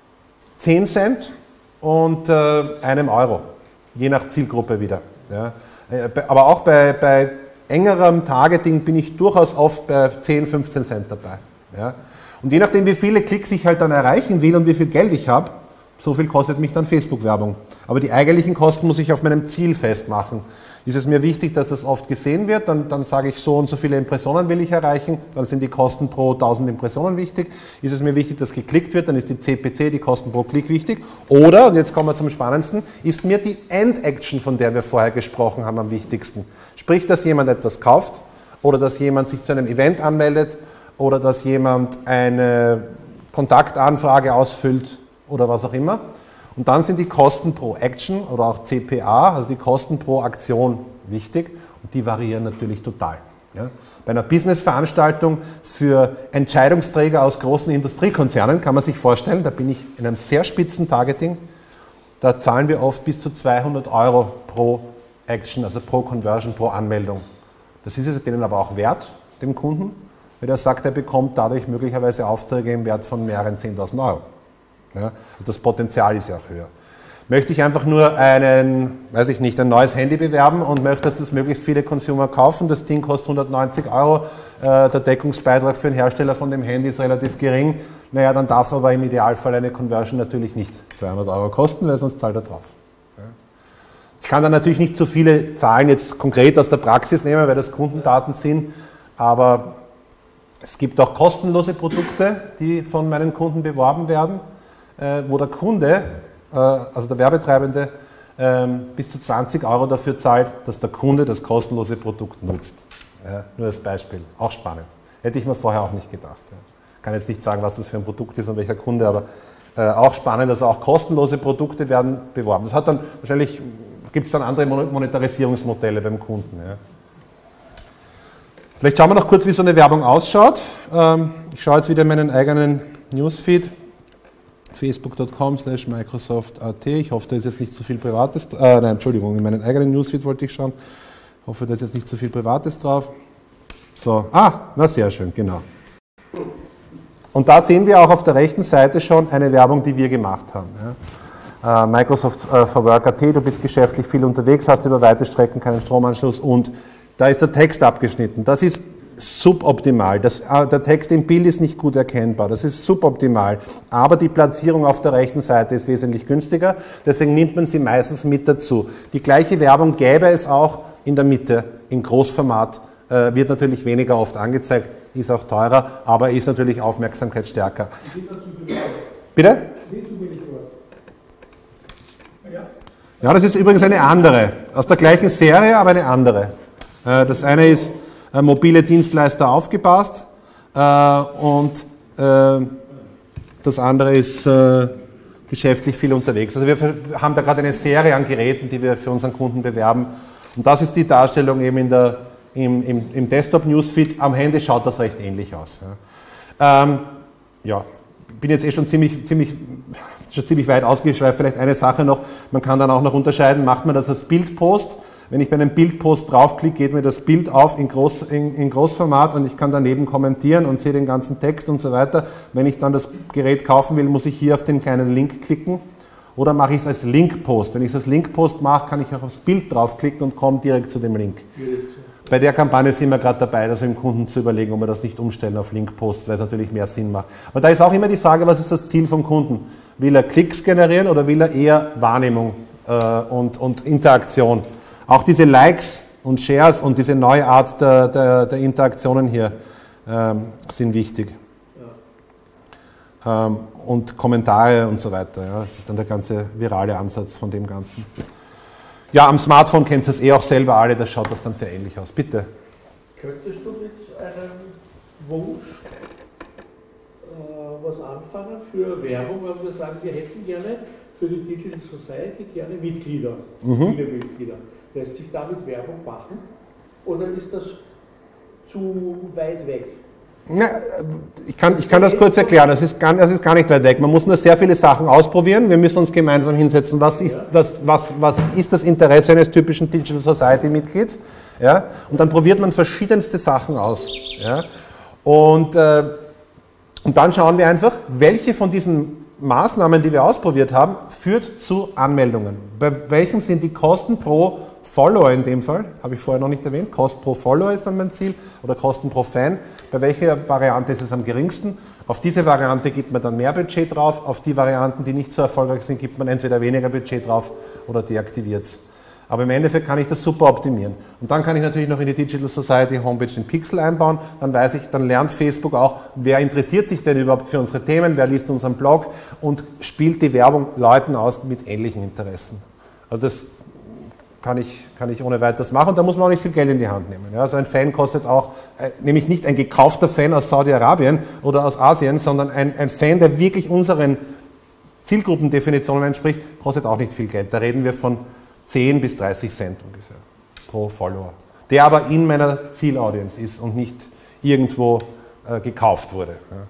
zehn Cent und äh, einem Euro. Je nach Zielgruppe wieder. Ja. Aber auch bei, bei engerem Targeting bin ich durchaus oft bei zehn, fünfzehn Cent dabei. Ja. Und je nachdem, wie viele Klicks ich halt dann erreichen will und wie viel Geld ich habe, so viel kostet mich dann Facebook-Werbung. Aber die eigentlichen Kosten muss ich auf meinem Ziel festmachen. Ist es mir wichtig, dass das oft gesehen wird, dann, dann sage ich, so und so viele Impressionen will ich erreichen, dann sind die Kosten pro tausend Impressionen wichtig. Ist es mir wichtig, dass geklickt wird, dann ist die C P C, die Kosten pro Klick wichtig. Oder, und jetzt kommen wir zum Spannendsten, ist mir die End-Action, von der wir vorher gesprochen haben, am wichtigsten. Sprich, dass jemand etwas kauft oder dass jemand sich zu einem Event anmeldet oder dass jemand eine Kontaktanfrage ausfüllt oder was auch immer. Und dann sind die Kosten pro Action oder auch C P A, also die Kosten pro Aktion, wichtig und die variieren natürlich total. Ja. Bei einer Business-Veranstaltung für Entscheidungsträger aus großen Industriekonzernen kann man sich vorstellen, da bin ich in einem sehr spitzen Targeting, da zahlen wir oft bis zu zweihundert Euro pro Action, also pro Conversion, pro Anmeldung. Das ist es denen aber auch wert, dem Kunden, weil er sagt, er bekommt dadurch möglicherweise Aufträge im Wert von mehreren zehntausend Euro. Ja, also das Potenzial ist ja auch höher. Möchte ich einfach nur einen, weiß ich nicht, ein neues Handy bewerben und möchte, dass das möglichst viele Consumer kaufen, das Ding kostet hundertneunzig Euro, äh, der Deckungsbeitrag für den Hersteller von dem Handy ist relativ gering, naja, dann darf aber im Idealfall eine Conversion natürlich nicht zweihundert Euro kosten, weil sonst zahlt er drauf. Ja. Ich kann dann natürlich nicht so viele Zahlen jetzt konkret aus der Praxis nehmen, weil das Kundendaten sind, aber es gibt auch kostenlose Produkte, die von meinen Kunden beworben werden, wo der Kunde, also der Werbetreibende, bis zu zwanzig Euro dafür zahlt, dass der Kunde das kostenlose Produkt nutzt. Ja, nur als Beispiel. Auch spannend. Hätte ich mir vorher auch nicht gedacht. Ja. Kann jetzt nicht sagen, was das für ein Produkt ist und welcher Kunde, aber äh, auch spannend, also auch kostenlose Produkte werden beworben. Das hat dann wahrscheinlich, gibt es dann andere Monetarisierungsmodelle beim Kunden. Ja. Vielleicht schauen wir noch kurz, wie so eine Werbung ausschaut. Ähm, ich schaue jetzt wieder in meinen eigenen Newsfeed. facebook punkt com slash microsoft punkt at. Ich hoffe, da ist jetzt nicht zu viel Privates, äh, nein, Entschuldigung, in meinen eigenen Newsfeed wollte ich schauen. Ich hoffe, da ist jetzt nicht zu viel Privates drauf. So, ah, na sehr schön, genau. Und da sehen wir auch auf der rechten Seite schon eine Werbung, die wir gemacht haben. Ja. Äh, Microsoft äh, for Work punkt at, du bist geschäftlich viel unterwegs, hast über weite Strecken keinen Stromanschluss und da ist der Text abgeschnitten. Das ist suboptimal. Das, der Text im Bild ist nicht gut erkennbar. Das ist suboptimal. Aber die Platzierung auf der rechten Seite ist wesentlich günstiger. Deswegen nimmt man sie meistens mit dazu. Die gleiche Werbung gäbe es auch in der Mitte, in Großformat. Äh, wird natürlich weniger oft angezeigt, ist auch teurer, aber ist natürlich aufmerksamkeitsstärker. Bitte? Ja, das ist übrigens eine andere. Aus der gleichen Serie, aber eine andere. Äh, das eine ist Äh, mobile Dienstleister aufgepasst äh, und äh, das andere ist äh, geschäftlich viel unterwegs. Also wir haben da gerade eine Serie an Geräten, die wir für unseren Kunden bewerben und das ist die Darstellung eben in der, im, im, im Desktop-Newsfeed. Am Handy schaut das recht ähnlich aus. Ja, ähm, ja bin jetzt eh schon ziemlich, ziemlich, schon ziemlich weit ausgeschweift. Vielleicht eine Sache noch, man kann dann auch noch unterscheiden, macht man das als Bildpost. Wenn ich bei einem Bildpost draufklicke, geht mir das Bild auf in, Groß, in, in Großformat und ich kann daneben kommentieren und sehe den ganzen Text und so weiter. Wenn ich dann das Gerät kaufen will, muss ich hier auf den kleinen Link klicken oder mache ich es als Linkpost. Wenn ich es als Linkpost mache, kann ich auch aufs Bild draufklicken und komme direkt zu dem Link. Bei der Kampagne sind wir gerade dabei, das dem Kunden zu überlegen, ob wir das nicht umstellen auf Linkpost, weil es natürlich mehr Sinn macht. Aber da ist auch immer die Frage, was ist das Ziel vom Kunden? Will er Klicks generieren oder will er eher Wahrnehmung äh, und, und Interaktion? Auch diese Likes und Shares und diese neue Art der, der, der Interaktionen hier ähm, sind wichtig. Ja. Ähm, und Kommentare und so weiter. Ja. Das ist dann der ganze virale Ansatz von dem Ganzen. Ja, am Smartphone kennt ihr es eh auch selber alle, da schaut das dann sehr ähnlich aus. Bitte. Könntest du mit einem Wunsch äh, was anfangen für Werbung, wenn wir sagen, wir hätten gerne für die Digital Society gerne Mitglieder, mhm. viele Mitglieder. Lässt sich damit Werbung machen oder ist das zu weit weg? Ja, ich, kann, ich kann das kurz erklären, das ist, gar, das ist gar nicht weit weg. Man muss nur sehr viele Sachen ausprobieren. Wir müssen uns gemeinsam hinsetzen. Was ist, das, was, was ist das Interesse eines typischen Digital Society-Mitglieds? Ja? Und dann probiert man verschiedenste Sachen aus. Ja? Und, äh, und dann schauen wir einfach, welche von diesen Maßnahmen, die wir ausprobiert haben, führt zu Anmeldungen. Bei welchem sind die Kosten pro Follower in dem Fall, habe ich vorher noch nicht erwähnt, Kosten pro Follower ist dann mein Ziel oder Kosten pro Fan. Bei welcher Variante ist es am geringsten? Auf diese Variante gibt man dann mehr Budget drauf, auf die Varianten, die nicht so erfolgreich sind, gibt man entweder weniger Budget drauf oder deaktiviert es. Aber im Endeffekt kann ich das super optimieren. Und dann kann ich natürlich noch in die Digital Society Homepage den Pixel einbauen, dann weiß ich, dann lernt Facebook auch, wer interessiert sich denn überhaupt für unsere Themen, wer liest unseren Blog und spielt die Werbung Leuten aus mit ähnlichen Interessen. Also das Kann ich, kann ich ohne weiteres machen und da muss man auch nicht viel Geld in die Hand nehmen. Ja, also ein Fan kostet auch, äh, nämlich nicht ein gekaufter Fan aus Saudi-Arabien oder aus Asien, sondern ein, ein Fan, der wirklich unseren Zielgruppendefinitionen entspricht, kostet auch nicht viel Geld. Da reden wir von zehn bis dreißig Cent ungefähr pro Follower, der aber in meiner Zielaudience ist und nicht irgendwo äh, gekauft wurde. Ja.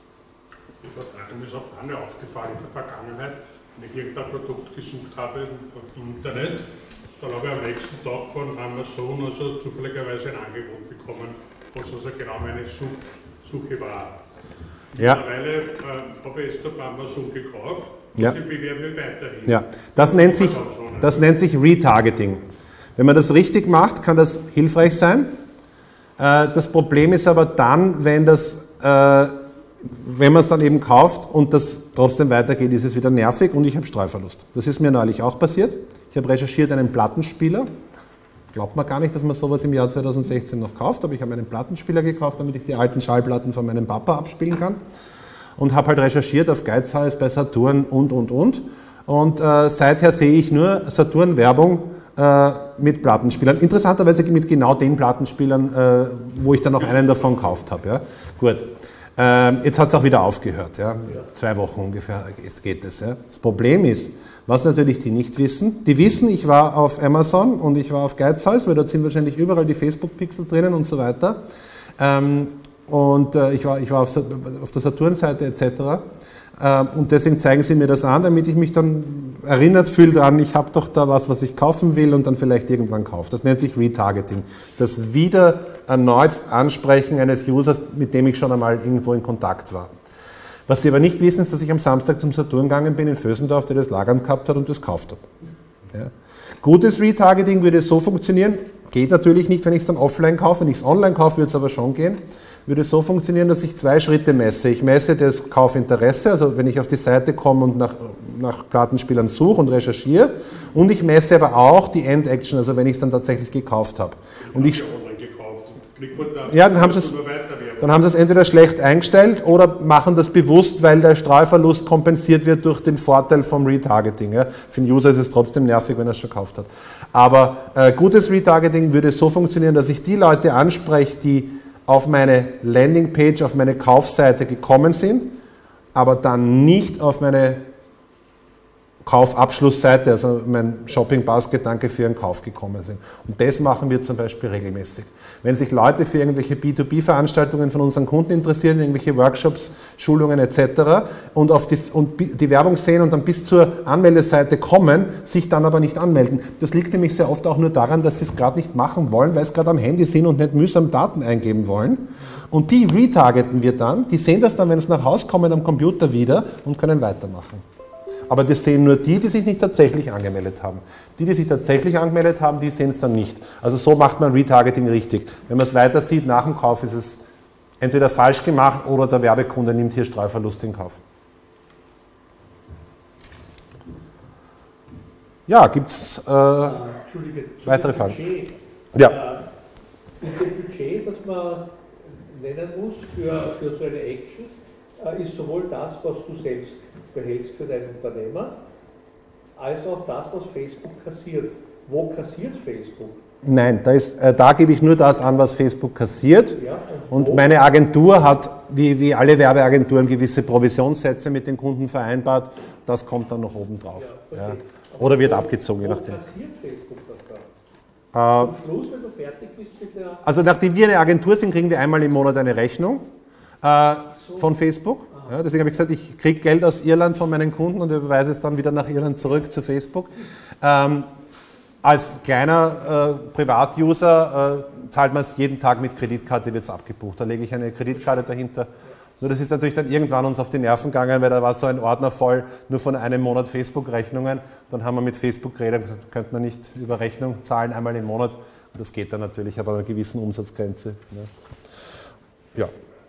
Mir ist auch eine aufgefallen in der Vergangenheit, wenn ich irgendein Produkt gesucht habe auf Internet, dann habe ich am nächsten Tag von Amazon also zufälligerweise ein Angebot bekommen, was also genau meine Such Suche war. Ja. Mittlerweile äh, habe ich es bei Amazon gekauft und ja. sie bewerben mich weiterhin. Ja. Das, nennt sich, das nennt sich Retargeting. Wenn man das richtig macht, kann das hilfreich sein. Äh, das Problem ist aber dann, wenn das äh, wenn man es dann eben kauft und das trotzdem weitergeht, ist es wieder nervig und ich habe Streuverlust. Das ist mir neulich auch passiert. Ich habe recherchiert einen Plattenspieler. Glaubt man gar nicht, dass man sowas im Jahr zweitausendsechzehn noch kauft, aber ich habe einen Plattenspieler gekauft, damit ich die alten Schallplatten von meinem Papa abspielen kann. Und habe halt recherchiert auf Geizhals, bei Saturn und, und, und. Und äh, seither sehe ich nur Saturn-Werbung äh, mit Plattenspielern. Interessanterweise mit genau den Plattenspielern, äh, wo ich dann noch einen davon gekauft habe. Ja. Gut. Ähm, jetzt hat es auch wieder aufgehört. Ja. Zwei Wochen ungefähr geht es. Ja. Das Problem ist, was natürlich die nicht wissen, die wissen, ich war auf Amazon und ich war auf Geizhals, weil dort sind wahrscheinlich überall die Facebook-Pixel drinnen und so weiter. Ähm, und äh, ich war, ich war auf, auf der Saturn-Seite et cetera. Ähm, und deswegen zeigen sie mir das an, damit ich mich dann erinnert fühle daran, ich habe doch da was, was ich kaufen will und dann vielleicht irgendwann kaufe. Das nennt sich Retargeting. Das wieder erneut Ansprechen eines Users, mit dem ich schon einmal irgendwo in Kontakt war. Was Sie aber nicht wissen, ist, dass ich am Samstag zum Saturn gegangen bin in Vösendorf, der das lagern gehabt hat und das gekauft hat. Ja. Gutes Retargeting würde so funktionieren, geht natürlich nicht, wenn ich es dann offline kaufe, wenn ich es online kaufe, würde es aber schon gehen, würde so funktionieren, dass ich zwei Schritte messe. Ich messe das Kaufinteresse, also wenn ich auf die Seite komme und nach, nach Plattenspielern suche und recherchiere, und ich messe aber auch die End-Action, also wenn ich es dann tatsächlich gekauft habe. Und ich, ja, dann haben sie es Dann haben sie es entweder schlecht eingestellt oder machen das bewusst, weil der Streuverlust kompensiert wird durch den Vorteil vom Retargeting. Ja. Für den User ist es trotzdem nervig, wenn er es schon gekauft hat. Aber äh, gutes Retargeting würde so funktionieren, dass ich die Leute anspreche, die auf meine Landingpage, auf meine Kaufseite gekommen sind, aber dann nicht auf meine Kaufabschlussseite, also mein Shopping Basket, danke für Ihren Kauf gekommen sind. Und das machen wir zum Beispiel regelmäßig. Wenn sich Leute für irgendwelche B zwei B-Veranstaltungen von unseren Kunden interessieren, irgendwelche Workshops, Schulungen et cetera und, auf die, und die Werbung sehen und dann bis zur Anmeldeseite kommen, sich dann aber nicht anmelden. Das liegt nämlich sehr oft auch nur daran, dass sie es gerade nicht machen wollen, weil sie gerade am Handy sind und nicht mühsam Daten eingeben wollen. Und die retargeten wir dann, die sehen das dann, wenn sie nach Hause kommen, am Computer wieder und können weitermachen. Aber das sehen nur die, die sich nicht tatsächlich angemeldet haben. Die, die sich tatsächlich angemeldet haben, die sehen es dann nicht. Also so macht man Retargeting richtig. Wenn man es weiter sieht, nach dem Kauf ist es entweder falsch gemacht oder der Werbekunde nimmt hier Streuverlust in Kauf. Ja, gibt es äh, weitere Fragen? Ja. Äh, in dem Budget, das man nennen muss für, für so eine Action, äh, ist sowohl das, was du selbst behältst für deinen Unternehmer, als auch das, was Facebook kassiert. Wo kassiert Facebook? Nein, da, ist, äh, da gebe ich nur das an, was Facebook kassiert. Ja, und, und meine Agentur hat, wie, wie alle Werbeagenturen, gewisse Provisionssätze mit den Kunden vereinbart. Das kommt dann noch oben drauf. Ja, ja. Oder wird abgezogen, je nachdem. Wo kassiert Facebook das da? Am Schluss, wenn du fertig bist mit der... Also nachdem wir eine Agentur sind, kriegen wir einmal im Monat eine Rechnung äh, so. von Facebook. Ja, deswegen habe ich gesagt, ich kriege Geld aus Irland von meinen Kunden und überweise es dann wieder nach Irland zurück zu Facebook. Ähm, als kleiner äh, Privatuser äh, zahlt man es jeden Tag mit Kreditkarte, wird es abgebucht. Da lege ich eine Kreditkarte dahinter. Nur das ist natürlich dann irgendwann uns auf die Nerven gegangen, weil da war so ein Ordner voll, nur von einem Monat Facebook-Rechnungen. Dann haben wir mit Facebook geredet, könnte man nicht über Rechnung zahlen, einmal im Monat. Und das geht dann natürlich, aber an einer gewissen Umsatzgrenze. Ne? Ja.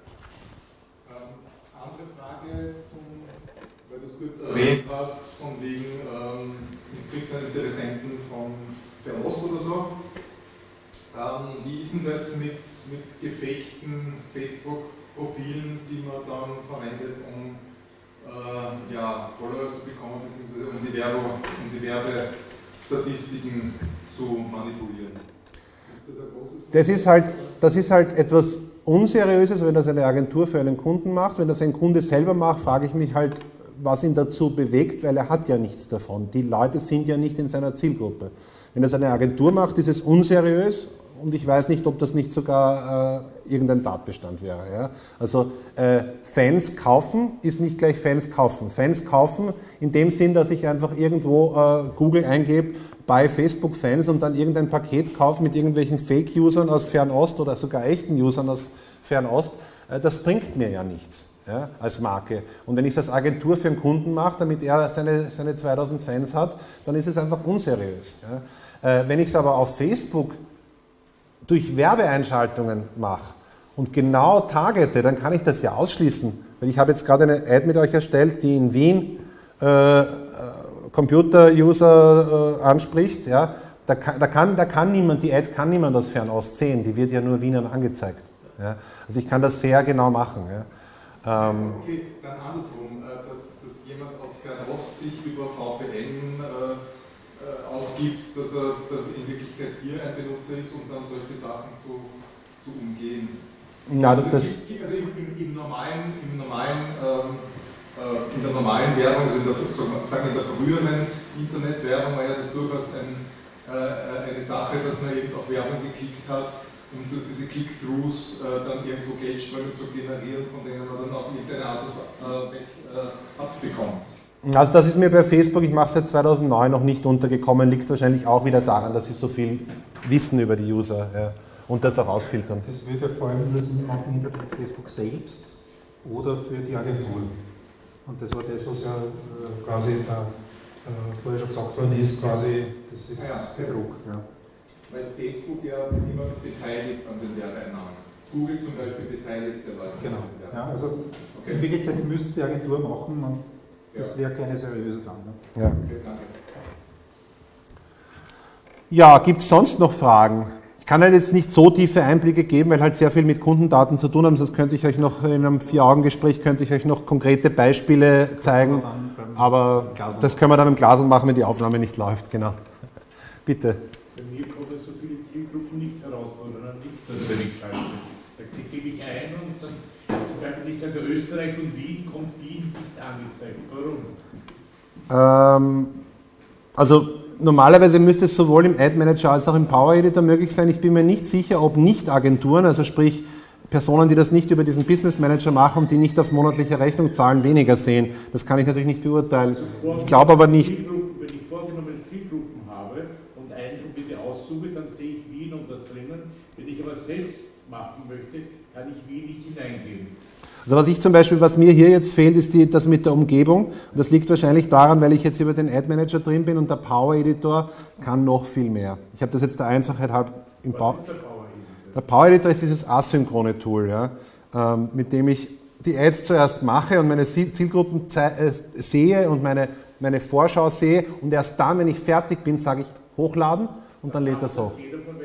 Ähm, andere Frage, zum, weil du es kurz erwähnt hast, von wegen, ähm, ich kriege einen Interessenten von Fernost oder so. Ähm, wie ist denn das mit, mit gefakten Facebook-Profilen, die man dann verwendet, um äh, ja, Follower zu bekommen, beziehungsweise um die, Werbe, um die Werbestatistiken zu manipulieren? Ist das ein großes Problem? Das ist halt, das ist halt etwas Unseriöses, wenn das eine Agentur für einen Kunden macht. Wenn das ein Kunde selber macht, frage ich mich halt, was ihn dazu bewegt, weil er hat ja nichts davon. Die Leute sind ja nicht in seiner Zielgruppe. Wenn das eine Agentur macht, ist es unseriös und ich weiß nicht, ob das nicht sogar äh, irgendein Tatbestand wäre. Ja? Also äh, Fans kaufen ist nicht gleich Fans kaufen. Fans kaufen in dem Sinn, dass ich einfach irgendwo äh, Google eingebe, bei Facebook Fans und dann irgendein Paket kaufe mit irgendwelchen Fake-Usern aus Fernost oder sogar echten Usern aus Fernost. Äh, das bringt mir ja nichts. Ja, als Marke. Und wenn ich es als Agentur für einen Kunden mache, damit er seine, seine zweitausend Fans hat, dann ist es einfach unseriös. Ja. Äh, wenn ich es aber auf Facebook durch Werbeeinschaltungen mache und genau targete, dann kann ich das ja ausschließen. Weil ich habe jetzt gerade eine Ad mit euch erstellt, die in Wien äh, Computer-User äh, anspricht. Ja. Da, kann, da, kann, da kann niemand, die Ad kann niemand aus Fernost sehen, die wird ja nur Wienern angezeigt. Ja. Also ich kann das sehr genau machen. Ja. Ähm, okay, dann andersrum, äh, dass, dass jemand aus Fernost sich über V P N äh, äh, ausgibt, dass er in Wirklichkeit hier ein Benutzer ist, um dann solche Sachen zu, zu umgehen. Ja, also, das also im, im, im normalen, im normalen ähm, äh, in der normalen Werbung, also in der, sagen wir in der früheren Internetwerbung war ja das durchaus ein, äh, eine Sache, dass man eben auf Werbung geklickt hat, um durch diese Click-Throughs äh, dann irgendwo Geldströme zu generieren, von denen man dann auf irgendeine Art äh, weg äh, abbekommt. Also das ist mir bei Facebook, ich mache es seit zweitausendneun, noch nicht untergekommen, liegt wahrscheinlich auch wieder daran, dass sie so viel wissen über die User ja, und das auch ausfiltern. Das wird ja vor allem das machen hinter Facebook selbst oder für die Agentur. Und das war das, was ja äh, quasi da, äh, vorher schon gesagt worden ist, quasi, das ist ja, Betrug. Ja. Weil Facebook ja immer beteiligt an den Werbeeinnahmen. Google zum Beispiel beteiligt ja Leute. Genau. Ja, also okay. In Wirklichkeit müsste die Agentur machen und das wäre keine seriöse dann. Ne? Ja, okay, danke. Ja, gibt es sonst noch Fragen? Ich kann halt jetzt nicht so tiefe Einblicke geben, weil halt sehr viel mit Kundendaten zu tun haben. Das könnte ich euch noch in einem Vier-Augen-Gespräch könnte ich euch noch konkrete Beispiele zeigen. Aber das können wir dann im Glasl machen, wenn die Aufnahme nicht läuft. Genau. Bitte. Bei mir kommt so viele Zielgruppen nicht heraus, woran liegt das, wenn ich schalte? Da gebe ich ein und dann zum Beispiel ich sage Österreich und Wien, kommt Wien nicht angezeigt. Warum? Ähm, also normalerweise müsste es sowohl im Ad Manager als auch im Power Editor möglich sein. Ich bin mir nicht sicher, ob Nicht-Agenturen, also sprich Personen, die das nicht über diesen Business Manager machen und die nicht auf monatliche Rechnung zahlen, weniger sehen. Das kann ich natürlich nicht beurteilen. Also ich glaube aber nicht. Wenn ich vorgenommene Zielgruppen habe und einen bitte aussuche, dann sehe ich Wien und das drinnen. Wenn ich aber selbst machen möchte, kann ich Wien nicht hineingeben. Also was ich zum Beispiel, was mir hier jetzt fehlt, ist die, das mit der Umgebung. Und das liegt wahrscheinlich daran, weil ich jetzt über den Ad Manager drin bin und der Power Editor kann noch viel mehr. Ich habe das jetzt der Einfachheit halb im Bauch. Was ist der Power Editor? Der Power Editor ist dieses asynchrone Tool, ja, ähm, mit dem ich die Ads zuerst mache und meine Zielgruppen äh, sehe und meine, meine Vorschau sehe und erst dann, wenn ich fertig bin, sage ich hochladen und dann lädt das hoch. Kann das jeder verwenden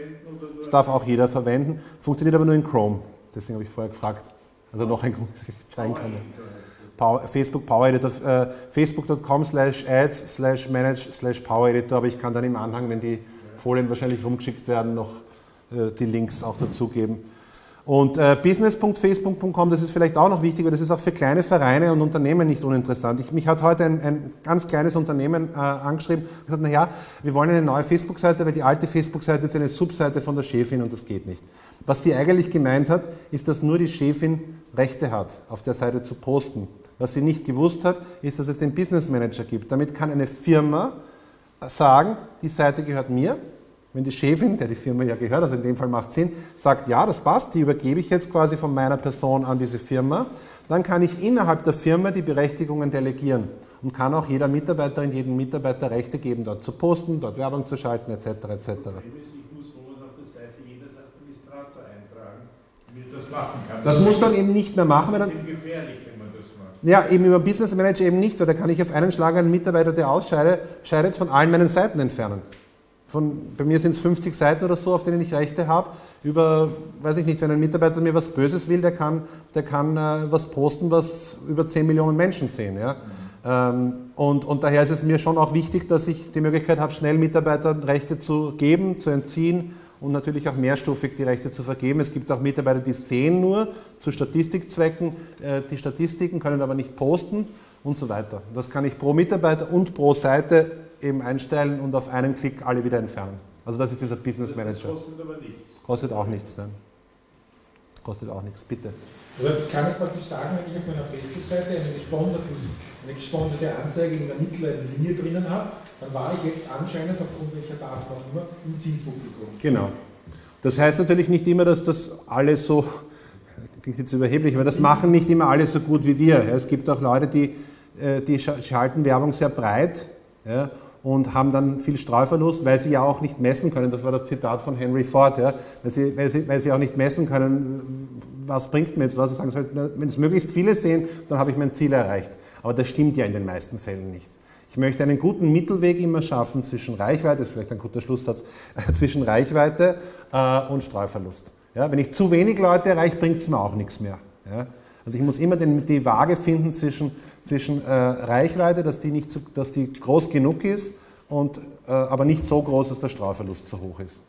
Das darf auch jeder verwenden, funktioniert aber nur in Chrome. Deswegen habe ich vorher gefragt. Also noch ein Grund, dass ich zeigen kann. Power, Facebook Power Editor, äh, facebook punkt com slash ads slash manage slash Power Editor, aber ich kann dann im Anhang, wenn die Folien wahrscheinlich rumgeschickt werden, noch äh, die Links auch dazugeben. Und äh, business punkt facebook punkt com, das ist vielleicht auch noch wichtig, weil das ist auch für kleine Vereine und Unternehmen nicht uninteressant. Ich, mich hat heute ein, ein ganz kleines Unternehmen äh, angeschrieben und gesagt, naja, wir wollen eine neue Facebook-Seite, weil die alte Facebook-Seite ist eine Subseite von der Chefin und das geht nicht. Was sie eigentlich gemeint hat, ist, dass nur die Chefin Rechte hat, auf der Seite zu posten. Was sie nicht gewusst hat, ist, dass es den Business Manager gibt. Damit kann eine Firma sagen, die Seite gehört mir. Wenn die Chefin, der die Firma ja gehört, also in dem Fall macht Sinn, sagt, ja, das passt, die übergebe ich jetzt quasi von meiner Person an diese Firma, dann kann ich innerhalb der Firma die Berechtigungen delegieren und kann auch jeder Mitarbeiterin, jedem Mitarbeiter Rechte geben, dort zu posten, dort Werbung zu schalten, et cetera et cetera. Ich muss morgen auf der Seite jedes Administrator eintragen, damit das machen kann. Das muss dann eben nicht mehr machen, weil dann... Das ist gefährlich, wenn man das macht. Ja, eben über Business Manager eben nicht, weil da kann ich auf einen Schlag einen Mitarbeiter, der ausscheidet, von allen meinen Seiten entfernen. Von, bei mir sind es fünfzig Seiten oder so, auf denen ich Rechte habe. Über, weiß ich nicht, wenn ein Mitarbeiter mir was Böses will, der kann, der kann äh, was posten, was über zehn Millionen Menschen sehen. Ja? Mhm. Ähm, und, und daher ist es mir schon auch wichtig, dass ich die Möglichkeit habe, schnell Mitarbeitern Rechte zu geben, zu entziehen und natürlich auch mehrstufig die Rechte zu vergeben. Es gibt auch Mitarbeiter, die sehen nur zu Statistikzwecken äh, die Statistiken, können aber nicht posten und so weiter. Das kann ich pro Mitarbeiter und pro Seite eben einstellen und auf einen Klick alle wieder entfernen. Also das ist dieser Business Manager. Das kostet aber nichts. Kostet auch nichts, nein. Kostet auch nichts, bitte. Also ich kann es praktisch sagen, wenn ich auf meiner Facebook-Seite eine gesponserte, eine gesponserte Anzeige in der mittleren Linie drinnen habe, dann war ich jetzt anscheinend aufgrund welcher Daten auch immer im Zielpublikum. Genau. Das heißt natürlich nicht immer, dass das alle so, klingt jetzt überheblich, aber das machen nicht immer alle so gut wie wir. Es gibt auch Leute, die, die schalten Werbung sehr breit, ja, und haben dann viel Streuverlust, weil sie ja auch nicht messen können. Das war das Zitat von Henry Ford. Ja, weil, sie, weil, sie, weil sie auch nicht messen können, was bringt mir jetzt was. Sie sagen, wenn es möglichst viele sehen, dann habe ich mein Ziel erreicht. Aber das stimmt ja in den meisten Fällen nicht. Ich möchte einen guten Mittelweg immer schaffen zwischen Reichweite, das ist vielleicht ein guter Schlusssatz, zwischen Reichweite äh, und Streuverlust. Ja, wenn ich zu wenig Leute erreiche, bringt es mir auch nichts mehr. Ja, also ich muss immer den, die Waage finden zwischen zwischen äh, Reichweite, dass die, nicht zu, dass die groß genug ist, und, äh, aber nicht so groß, dass der Streuverlust zu hoch ist.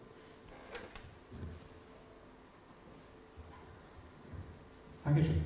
Dankeschön.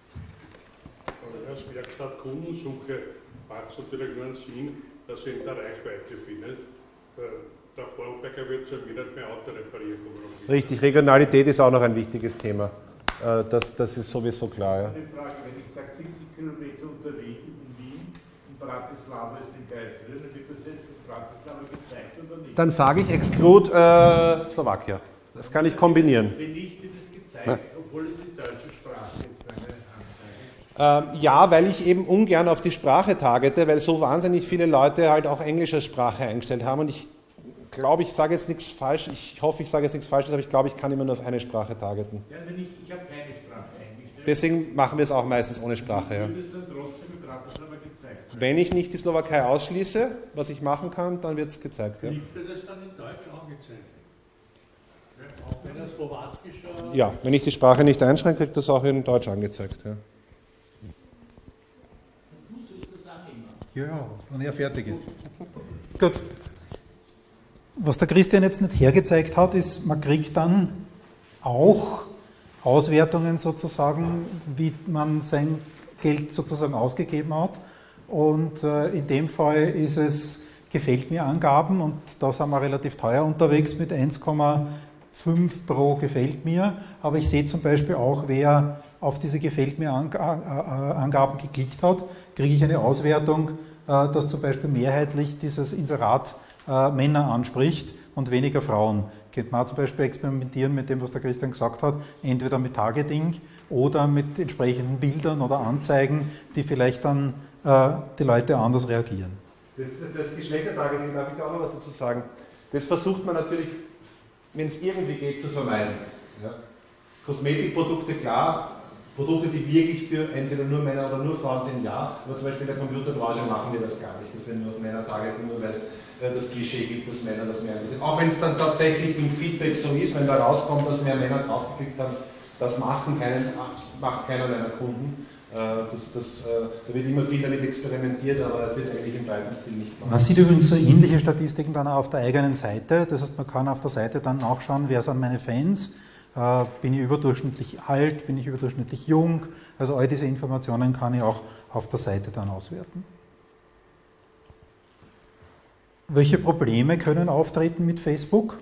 Als Werkstatt Kundensuche macht es natürlich nur einen Sinn, dass ihr in der Reichweite findet. Der Vorarlberger wird so wieder mehr Auto reparieren. Richtig, Regionalität ist auch noch ein wichtiges Thema. Das, das ist sowieso klar. Ja. Eine Frage, wenn ich sage siebzig Kilometer unterwegs in Wien und Bratislava ist in Geisel, dann wird das jetzt für Bratislava gezeigt oder nicht? Dann sage ich Exclude äh, Slowakia. Das kann ich kombinieren. Wenn nicht, wird es gezeigt, ja, obwohl es in deutscher Sprache ist, meine Anzeige. Ähm, ja, weil ich eben ungern auf die Sprache targete, weil so wahnsinnig viele Leute halt auch Englisch als Sprache eingestellt haben, und ich glaube, ich sage jetzt nichts falsch, ich hoffe, ich sage jetzt nichts Falsches, aber ich glaube, ich kann immer nur auf eine Sprache targeten. Ja, wenn ich, ich habe keine Sprache eingestellt. Deswegen machen wir es auch meistens ohne Sprache. Ja. Wird es dann trotzdem in Bratislava gezeigt? Wenn ich nicht die Slowakei ausschließe, was ich machen kann, dann wird es gezeigt. Ja. Wird das dann in Deutsch angezeigt? Ja, auch wenn er Slowakisch... Ja, wenn ich die Sprache nicht einschränke, kriegt das auch in Deutsch angezeigt. Ja. Du sollst das auch immer. Ja, wenn er fertig ist. Gut. Was der Christian jetzt nicht hergezeigt hat, ist, man kriegt dann auch Auswertungen sozusagen, wie man sein Geld sozusagen ausgegeben hat. Und äh, in dem Fall ist es Gefällt mir Angaben, und da sind wir relativ teuer unterwegs mit eins Komma fünf pro Gefällt mir. Aber ich sehe zum Beispiel auch, wer auf diese Gefällt mir Angaben geklickt hat, kriege ich eine Auswertung, äh, dass zum Beispiel mehrheitlich dieses Inserat Äh, Männer anspricht und weniger Frauen. Könnte man zum Beispiel experimentieren mit dem, was der Christian gesagt hat, entweder mit Targeting oder mit entsprechenden Bildern oder Anzeigen, die vielleicht dann äh, die Leute anders reagieren. Das, das Geschlechtertargeting, darf ich da auch noch was dazu sagen? Das versucht man natürlich, wenn es irgendwie geht, zu vermeiden. Ja. Kosmetikprodukte, klar, Produkte, die wirklich für entweder nur Männer oder nur Frauen sind, ja, aber zum Beispiel in der Computerbranche machen wir das gar nicht, dass wir nur auf Männer targeten, nur weil es das Klischee gibt, dass Männer das mehr sind. Auch wenn es dann tatsächlich im Feedback so ist, wenn da rauskommt, dass mehr Männer draufgeklickt haben, das machen keinen, macht keiner meiner Kunden. Das, das, da wird immer viel damit experimentiert, aber es wird eigentlich im breiten Stil nicht gemacht. Man sieht übrigens so ähnliche Statistiken dann auch auf der eigenen Seite. Das heißt, man kann auf der Seite dann nachschauen, wer sind meine Fans, äh, bin ich überdurchschnittlich alt, bin ich überdurchschnittlich jung. Also all diese Informationen kann ich auch auf der Seite dann auswerten. Welche Probleme können auftreten mit Facebook?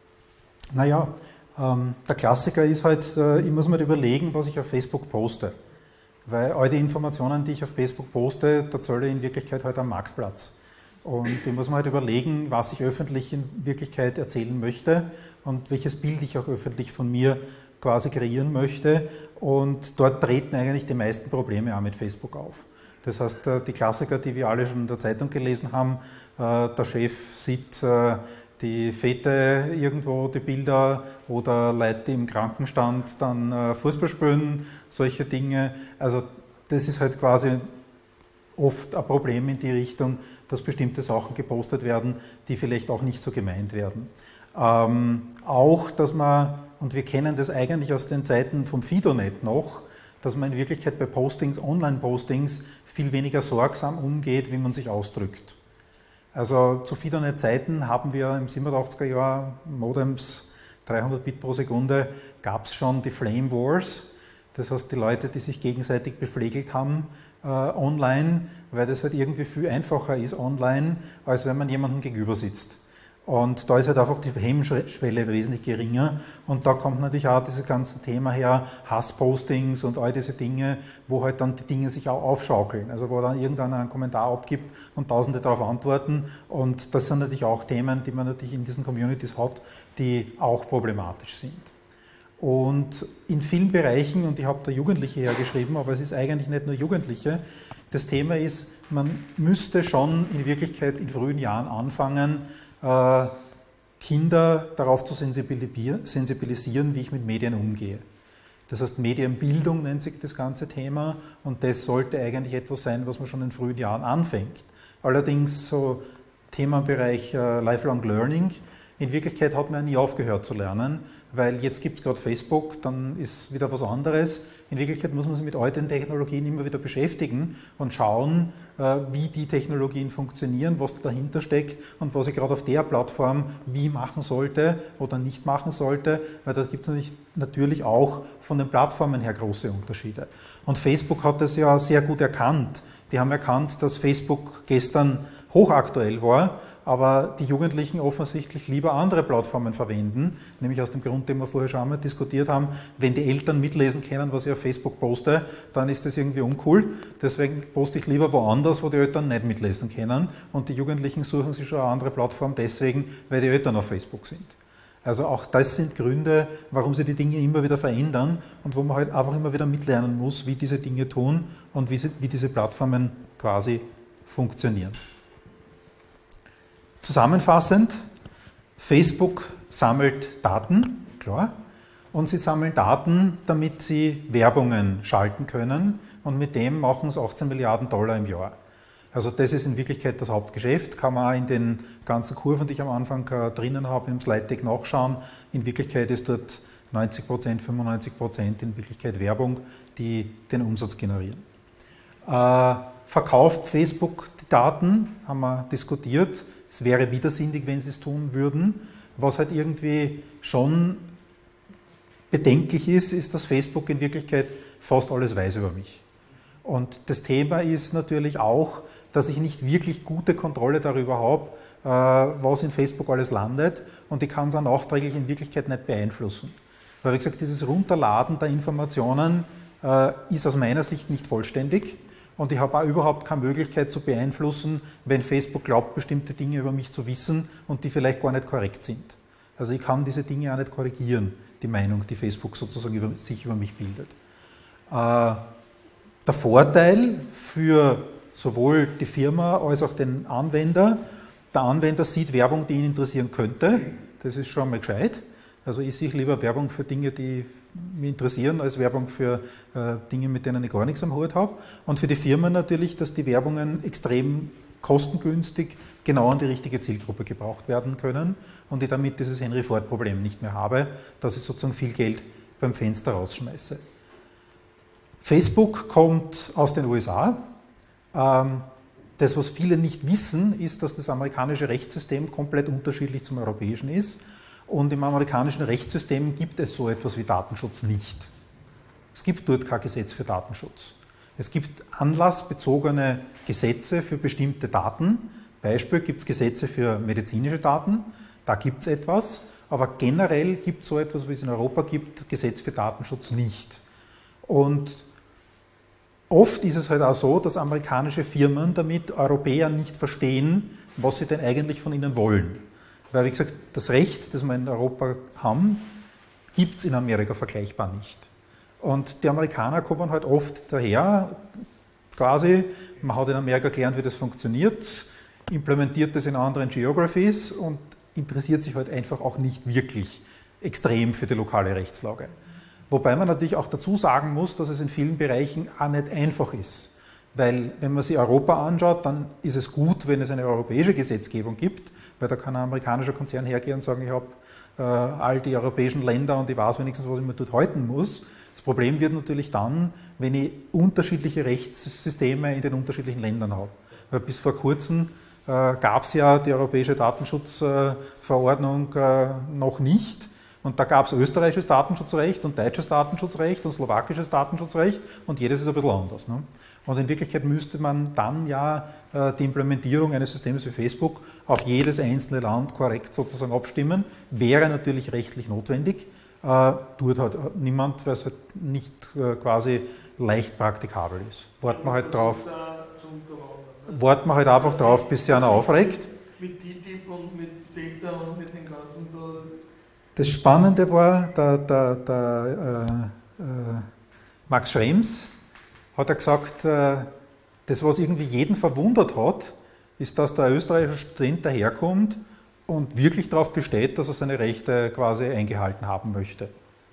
Naja, ähm, der Klassiker ist halt, äh, ich muss mir überlegen, was ich auf Facebook poste. Weil all die Informationen, die ich auf Facebook poste, da zahle ich in Wirklichkeit halt am Marktplatz. Und ich muss mir halt überlegen, was ich öffentlich in Wirklichkeit erzählen möchte und welches Bild ich auch öffentlich von mir quasi kreieren möchte. Und dort treten eigentlich die meisten Probleme auch mit Facebook auf. Das heißt, die Klassiker, die wir alle schon in der Zeitung gelesen haben, der Chef sieht die Fete irgendwo, die Bilder, oder Leute, die im Krankenstand dann Fußball spielen, solche Dinge. Also das ist halt quasi oft ein Problem in die Richtung, dass bestimmte Sachen gepostet werden, die vielleicht auch nicht so gemeint werden. Ähm, auch, dass man, und wir kennen das eigentlich aus den Zeiten vom Fidonet noch, dass man in Wirklichkeit bei Postings, Online-Postings, viel weniger sorgsam umgeht, wie man sich ausdrückt. Also zu Fidonet-Zeiten haben wir im siebenundachtziger Jahr Modems, dreihundert Bit pro Sekunde, gab es schon die Flame Wars. Das heißt, die Leute, die sich gegenseitig beflegelt haben äh, online, weil das halt irgendwie viel einfacher ist online, als wenn man jemandem gegenüber sitzt. Und da ist halt einfach die Hemmschwelle wesentlich geringer. Und da kommt natürlich auch dieses ganze Thema her, Hasspostings und all diese Dinge, wo halt dann die Dinge sich auch aufschaukeln. Also wo dann irgendeiner einen Kommentar abgibt und Tausende darauf antworten. Und das sind natürlich auch Themen, die man natürlich in diesen Communities hat, die auch problematisch sind. Und in vielen Bereichen, und ich habe da Jugendliche hergeschrieben, aber es ist eigentlich nicht nur Jugendliche, das Thema ist, man müsste schon in Wirklichkeit in frühen Jahren anfangen, äh, Kinder darauf zu sensibilisieren, wie ich mit Medien umgehe. Das heißt, Medienbildung nennt sich das ganze Thema, und das sollte eigentlich etwas sein, was man schon in frühen Jahren anfängt. Allerdings so Themenbereich äh, Lifelong Learning, in Wirklichkeit hat man ja nie aufgehört zu lernen, weil jetzt gibt es gerade Facebook, dann ist wieder was anderes. In Wirklichkeit muss man sich mit alten Technologien immer wieder beschäftigen und schauen, wie die Technologien funktionieren, was dahinter steckt und was ich gerade auf der Plattform wie machen sollte oder nicht machen sollte, weil da gibt es natürlich auch von den Plattformen her große Unterschiede. Und Facebook hat das ja sehr gut erkannt. Die haben erkannt, dass Facebook gestern hochaktuell war, aber die Jugendlichen offensichtlich lieber andere Plattformen verwenden, nämlich aus dem Grund, den wir vorher schon einmal diskutiert haben, wenn die Eltern mitlesen können, was ich auf Facebook poste, dann ist das irgendwie uncool. Deswegen poste ich lieber woanders, wo die Eltern nicht mitlesen können, und die Jugendlichen suchen sich schon eine andere Plattform deswegen, weil die Eltern auf Facebook sind. Also auch das sind Gründe, warum sich die Dinge immer wieder verändern und wo man halt einfach immer wieder mitlernen muss, wie diese Dinge tun und wie, sie, wie diese Plattformen quasi funktionieren. Zusammenfassend, Facebook sammelt Daten, klar, und sie sammeln Daten, damit sie Werbungen schalten können, und mit dem machen sie achtzehn Milliarden Dollar im Jahr. Also das ist in Wirklichkeit das Hauptgeschäft, kann man auch in den ganzen Kurven, die ich am Anfang drinnen habe, im Slide-Deck nachschauen. In Wirklichkeit ist dort neunzig Prozent, fünfundneunzig Prozent in Wirklichkeit Werbung, die den Umsatz generieren. Äh, verkauft Facebook die Daten, haben wir diskutiert. Es wäre widersinnig, wenn sie es tun würden. Was halt irgendwie schon bedenklich ist, ist, dass Facebook in Wirklichkeit fast alles weiß über mich. Und das Thema ist natürlich auch, dass ich nicht wirklich gute Kontrolle darüber habe, was in Facebook alles landet, und ich kann es auch nachträglich in Wirklichkeit nicht beeinflussen. Weil, wie gesagt, dieses Runterladen der Informationen ist aus meiner Sicht nicht vollständig. Und ich habe auch überhaupt keine Möglichkeit zu beeinflussen, wenn Facebook glaubt, bestimmte Dinge über mich zu wissen und die vielleicht gar nicht korrekt sind. Also ich kann diese Dinge auch nicht korrigieren, die Meinung, die Facebook sozusagen über, sich über mich bildet. Äh, der Vorteil für sowohl die Firma als auch den Anwender, der Anwender sieht Werbung, die ihn interessieren könnte, das ist schon mal gescheit. Also ich sehe lieber Werbung für Dinge, die mich interessieren, als Werbung für äh, Dinge, mit denen ich gar nichts am Hut habe. Und für die Firma natürlich, dass die Werbungen extrem kostengünstig genau an die richtige Zielgruppe gebraucht werden können und ich damit dieses Henry-Ford-Problem nicht mehr habe, dass ich sozusagen viel Geld beim Fenster rausschmeiße. Facebook kommt aus den U S A. Das, was viele nicht wissen, ist, dass das amerikanische Rechtssystem komplett unterschiedlich zum europäischen ist. Und im amerikanischen Rechtssystem gibt es so etwas wie Datenschutz nicht. Es gibt dort kein Gesetz für Datenschutz. Es gibt anlassbezogene Gesetze für bestimmte Daten. Beispiel gibt es Gesetze für medizinische Daten, da gibt es etwas, aber generell gibt es so etwas, wie es in Europa gibt, Gesetz für Datenschutz nicht. Und oft ist es halt auch so, dass amerikanische Firmen damit Europäer nicht verstehen, was sie denn eigentlich von ihnen wollen. Weil, wie gesagt, das Recht, das wir in Europa haben, gibt es in Amerika vergleichbar nicht. Und die Amerikaner kommen halt oft daher, quasi, man hat in Amerika gelernt, wie das funktioniert, implementiert das in anderen Geographies und interessiert sich halt einfach auch nicht wirklich extrem für die lokale Rechtslage. Wobei man natürlich auch dazu sagen muss, dass es in vielen Bereichen auch nicht einfach ist. Weil, wenn man sich Europa anschaut, dann ist es gut, wenn es eine europäische Gesetzgebung gibt, weil da kann ein amerikanischer Konzern hergehen und sagen, ich habe äh, all die europäischen Länder und ich weiß wenigstens, was ich mir dort halten muss. Das Problem wird natürlich dann, wenn ich unterschiedliche Rechtssysteme in den unterschiedlichen Ländern habe. Weil bis vor kurzem äh, gab es ja die europäische Datenschutzverordnung äh, noch nicht. Und da gab es österreichisches Datenschutzrecht und deutsches Datenschutzrecht und slowakisches Datenschutzrecht und jedes ist ein bisschen anders. Ne? Und in Wirklichkeit müsste man dann ja äh, die Implementierung eines Systems wie Facebook auf jedes einzelne Land korrekt sozusagen abstimmen. Wäre natürlich rechtlich notwendig, äh, tut halt niemand, weil es halt nicht äh, quasi leicht praktikabel ist. Warten wir halt drauf. Warten wir halt einfach drauf, bis sich einer aufregt. Mit T T I P und mit CETA und mit den ganzen. Das Spannende war, der, der, der äh, äh, Max Schrems hat er gesagt, äh, das, was irgendwie jeden verwundert hat, ist, dass der österreichische Student daherkommt und wirklich darauf besteht, dass er seine Rechte quasi eingehalten haben möchte.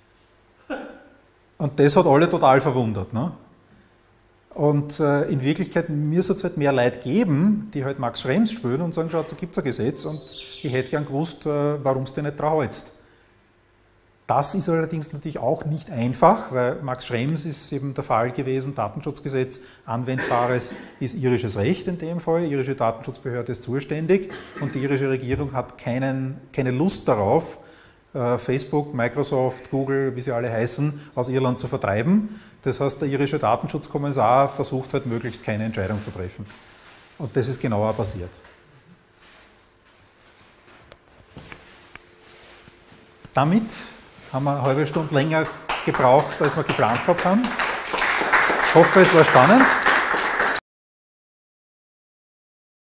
Und das hat alle total verwundert. Ne? Und äh, in Wirklichkeit müsste es halt mehr Leute geben, die halt Max Schrems spüren und sagen, schau, da gibt es ein Gesetz und ich hätte gern gewusst, äh, warum es dir nicht drauf hältst. Das ist allerdings natürlich auch nicht einfach, weil Max Schrems ist eben der Fall gewesen, Datenschutzgesetz, anwendbares ist irisches Recht in dem Fall, die irische Datenschutzbehörde ist zuständig und die irische Regierung hat keinen, keine Lust darauf, Facebook, Microsoft, Google, wie sie alle heißen, aus Irland zu vertreiben. Das heißt, der irische Datenschutzkommissar versucht halt möglichst keine Entscheidung zu treffen. Und das ist genauer passiert. Damit haben wir eine halbe Stunde länger gebraucht, als wir geplant gehabt haben. Ich hoffe, es war spannend.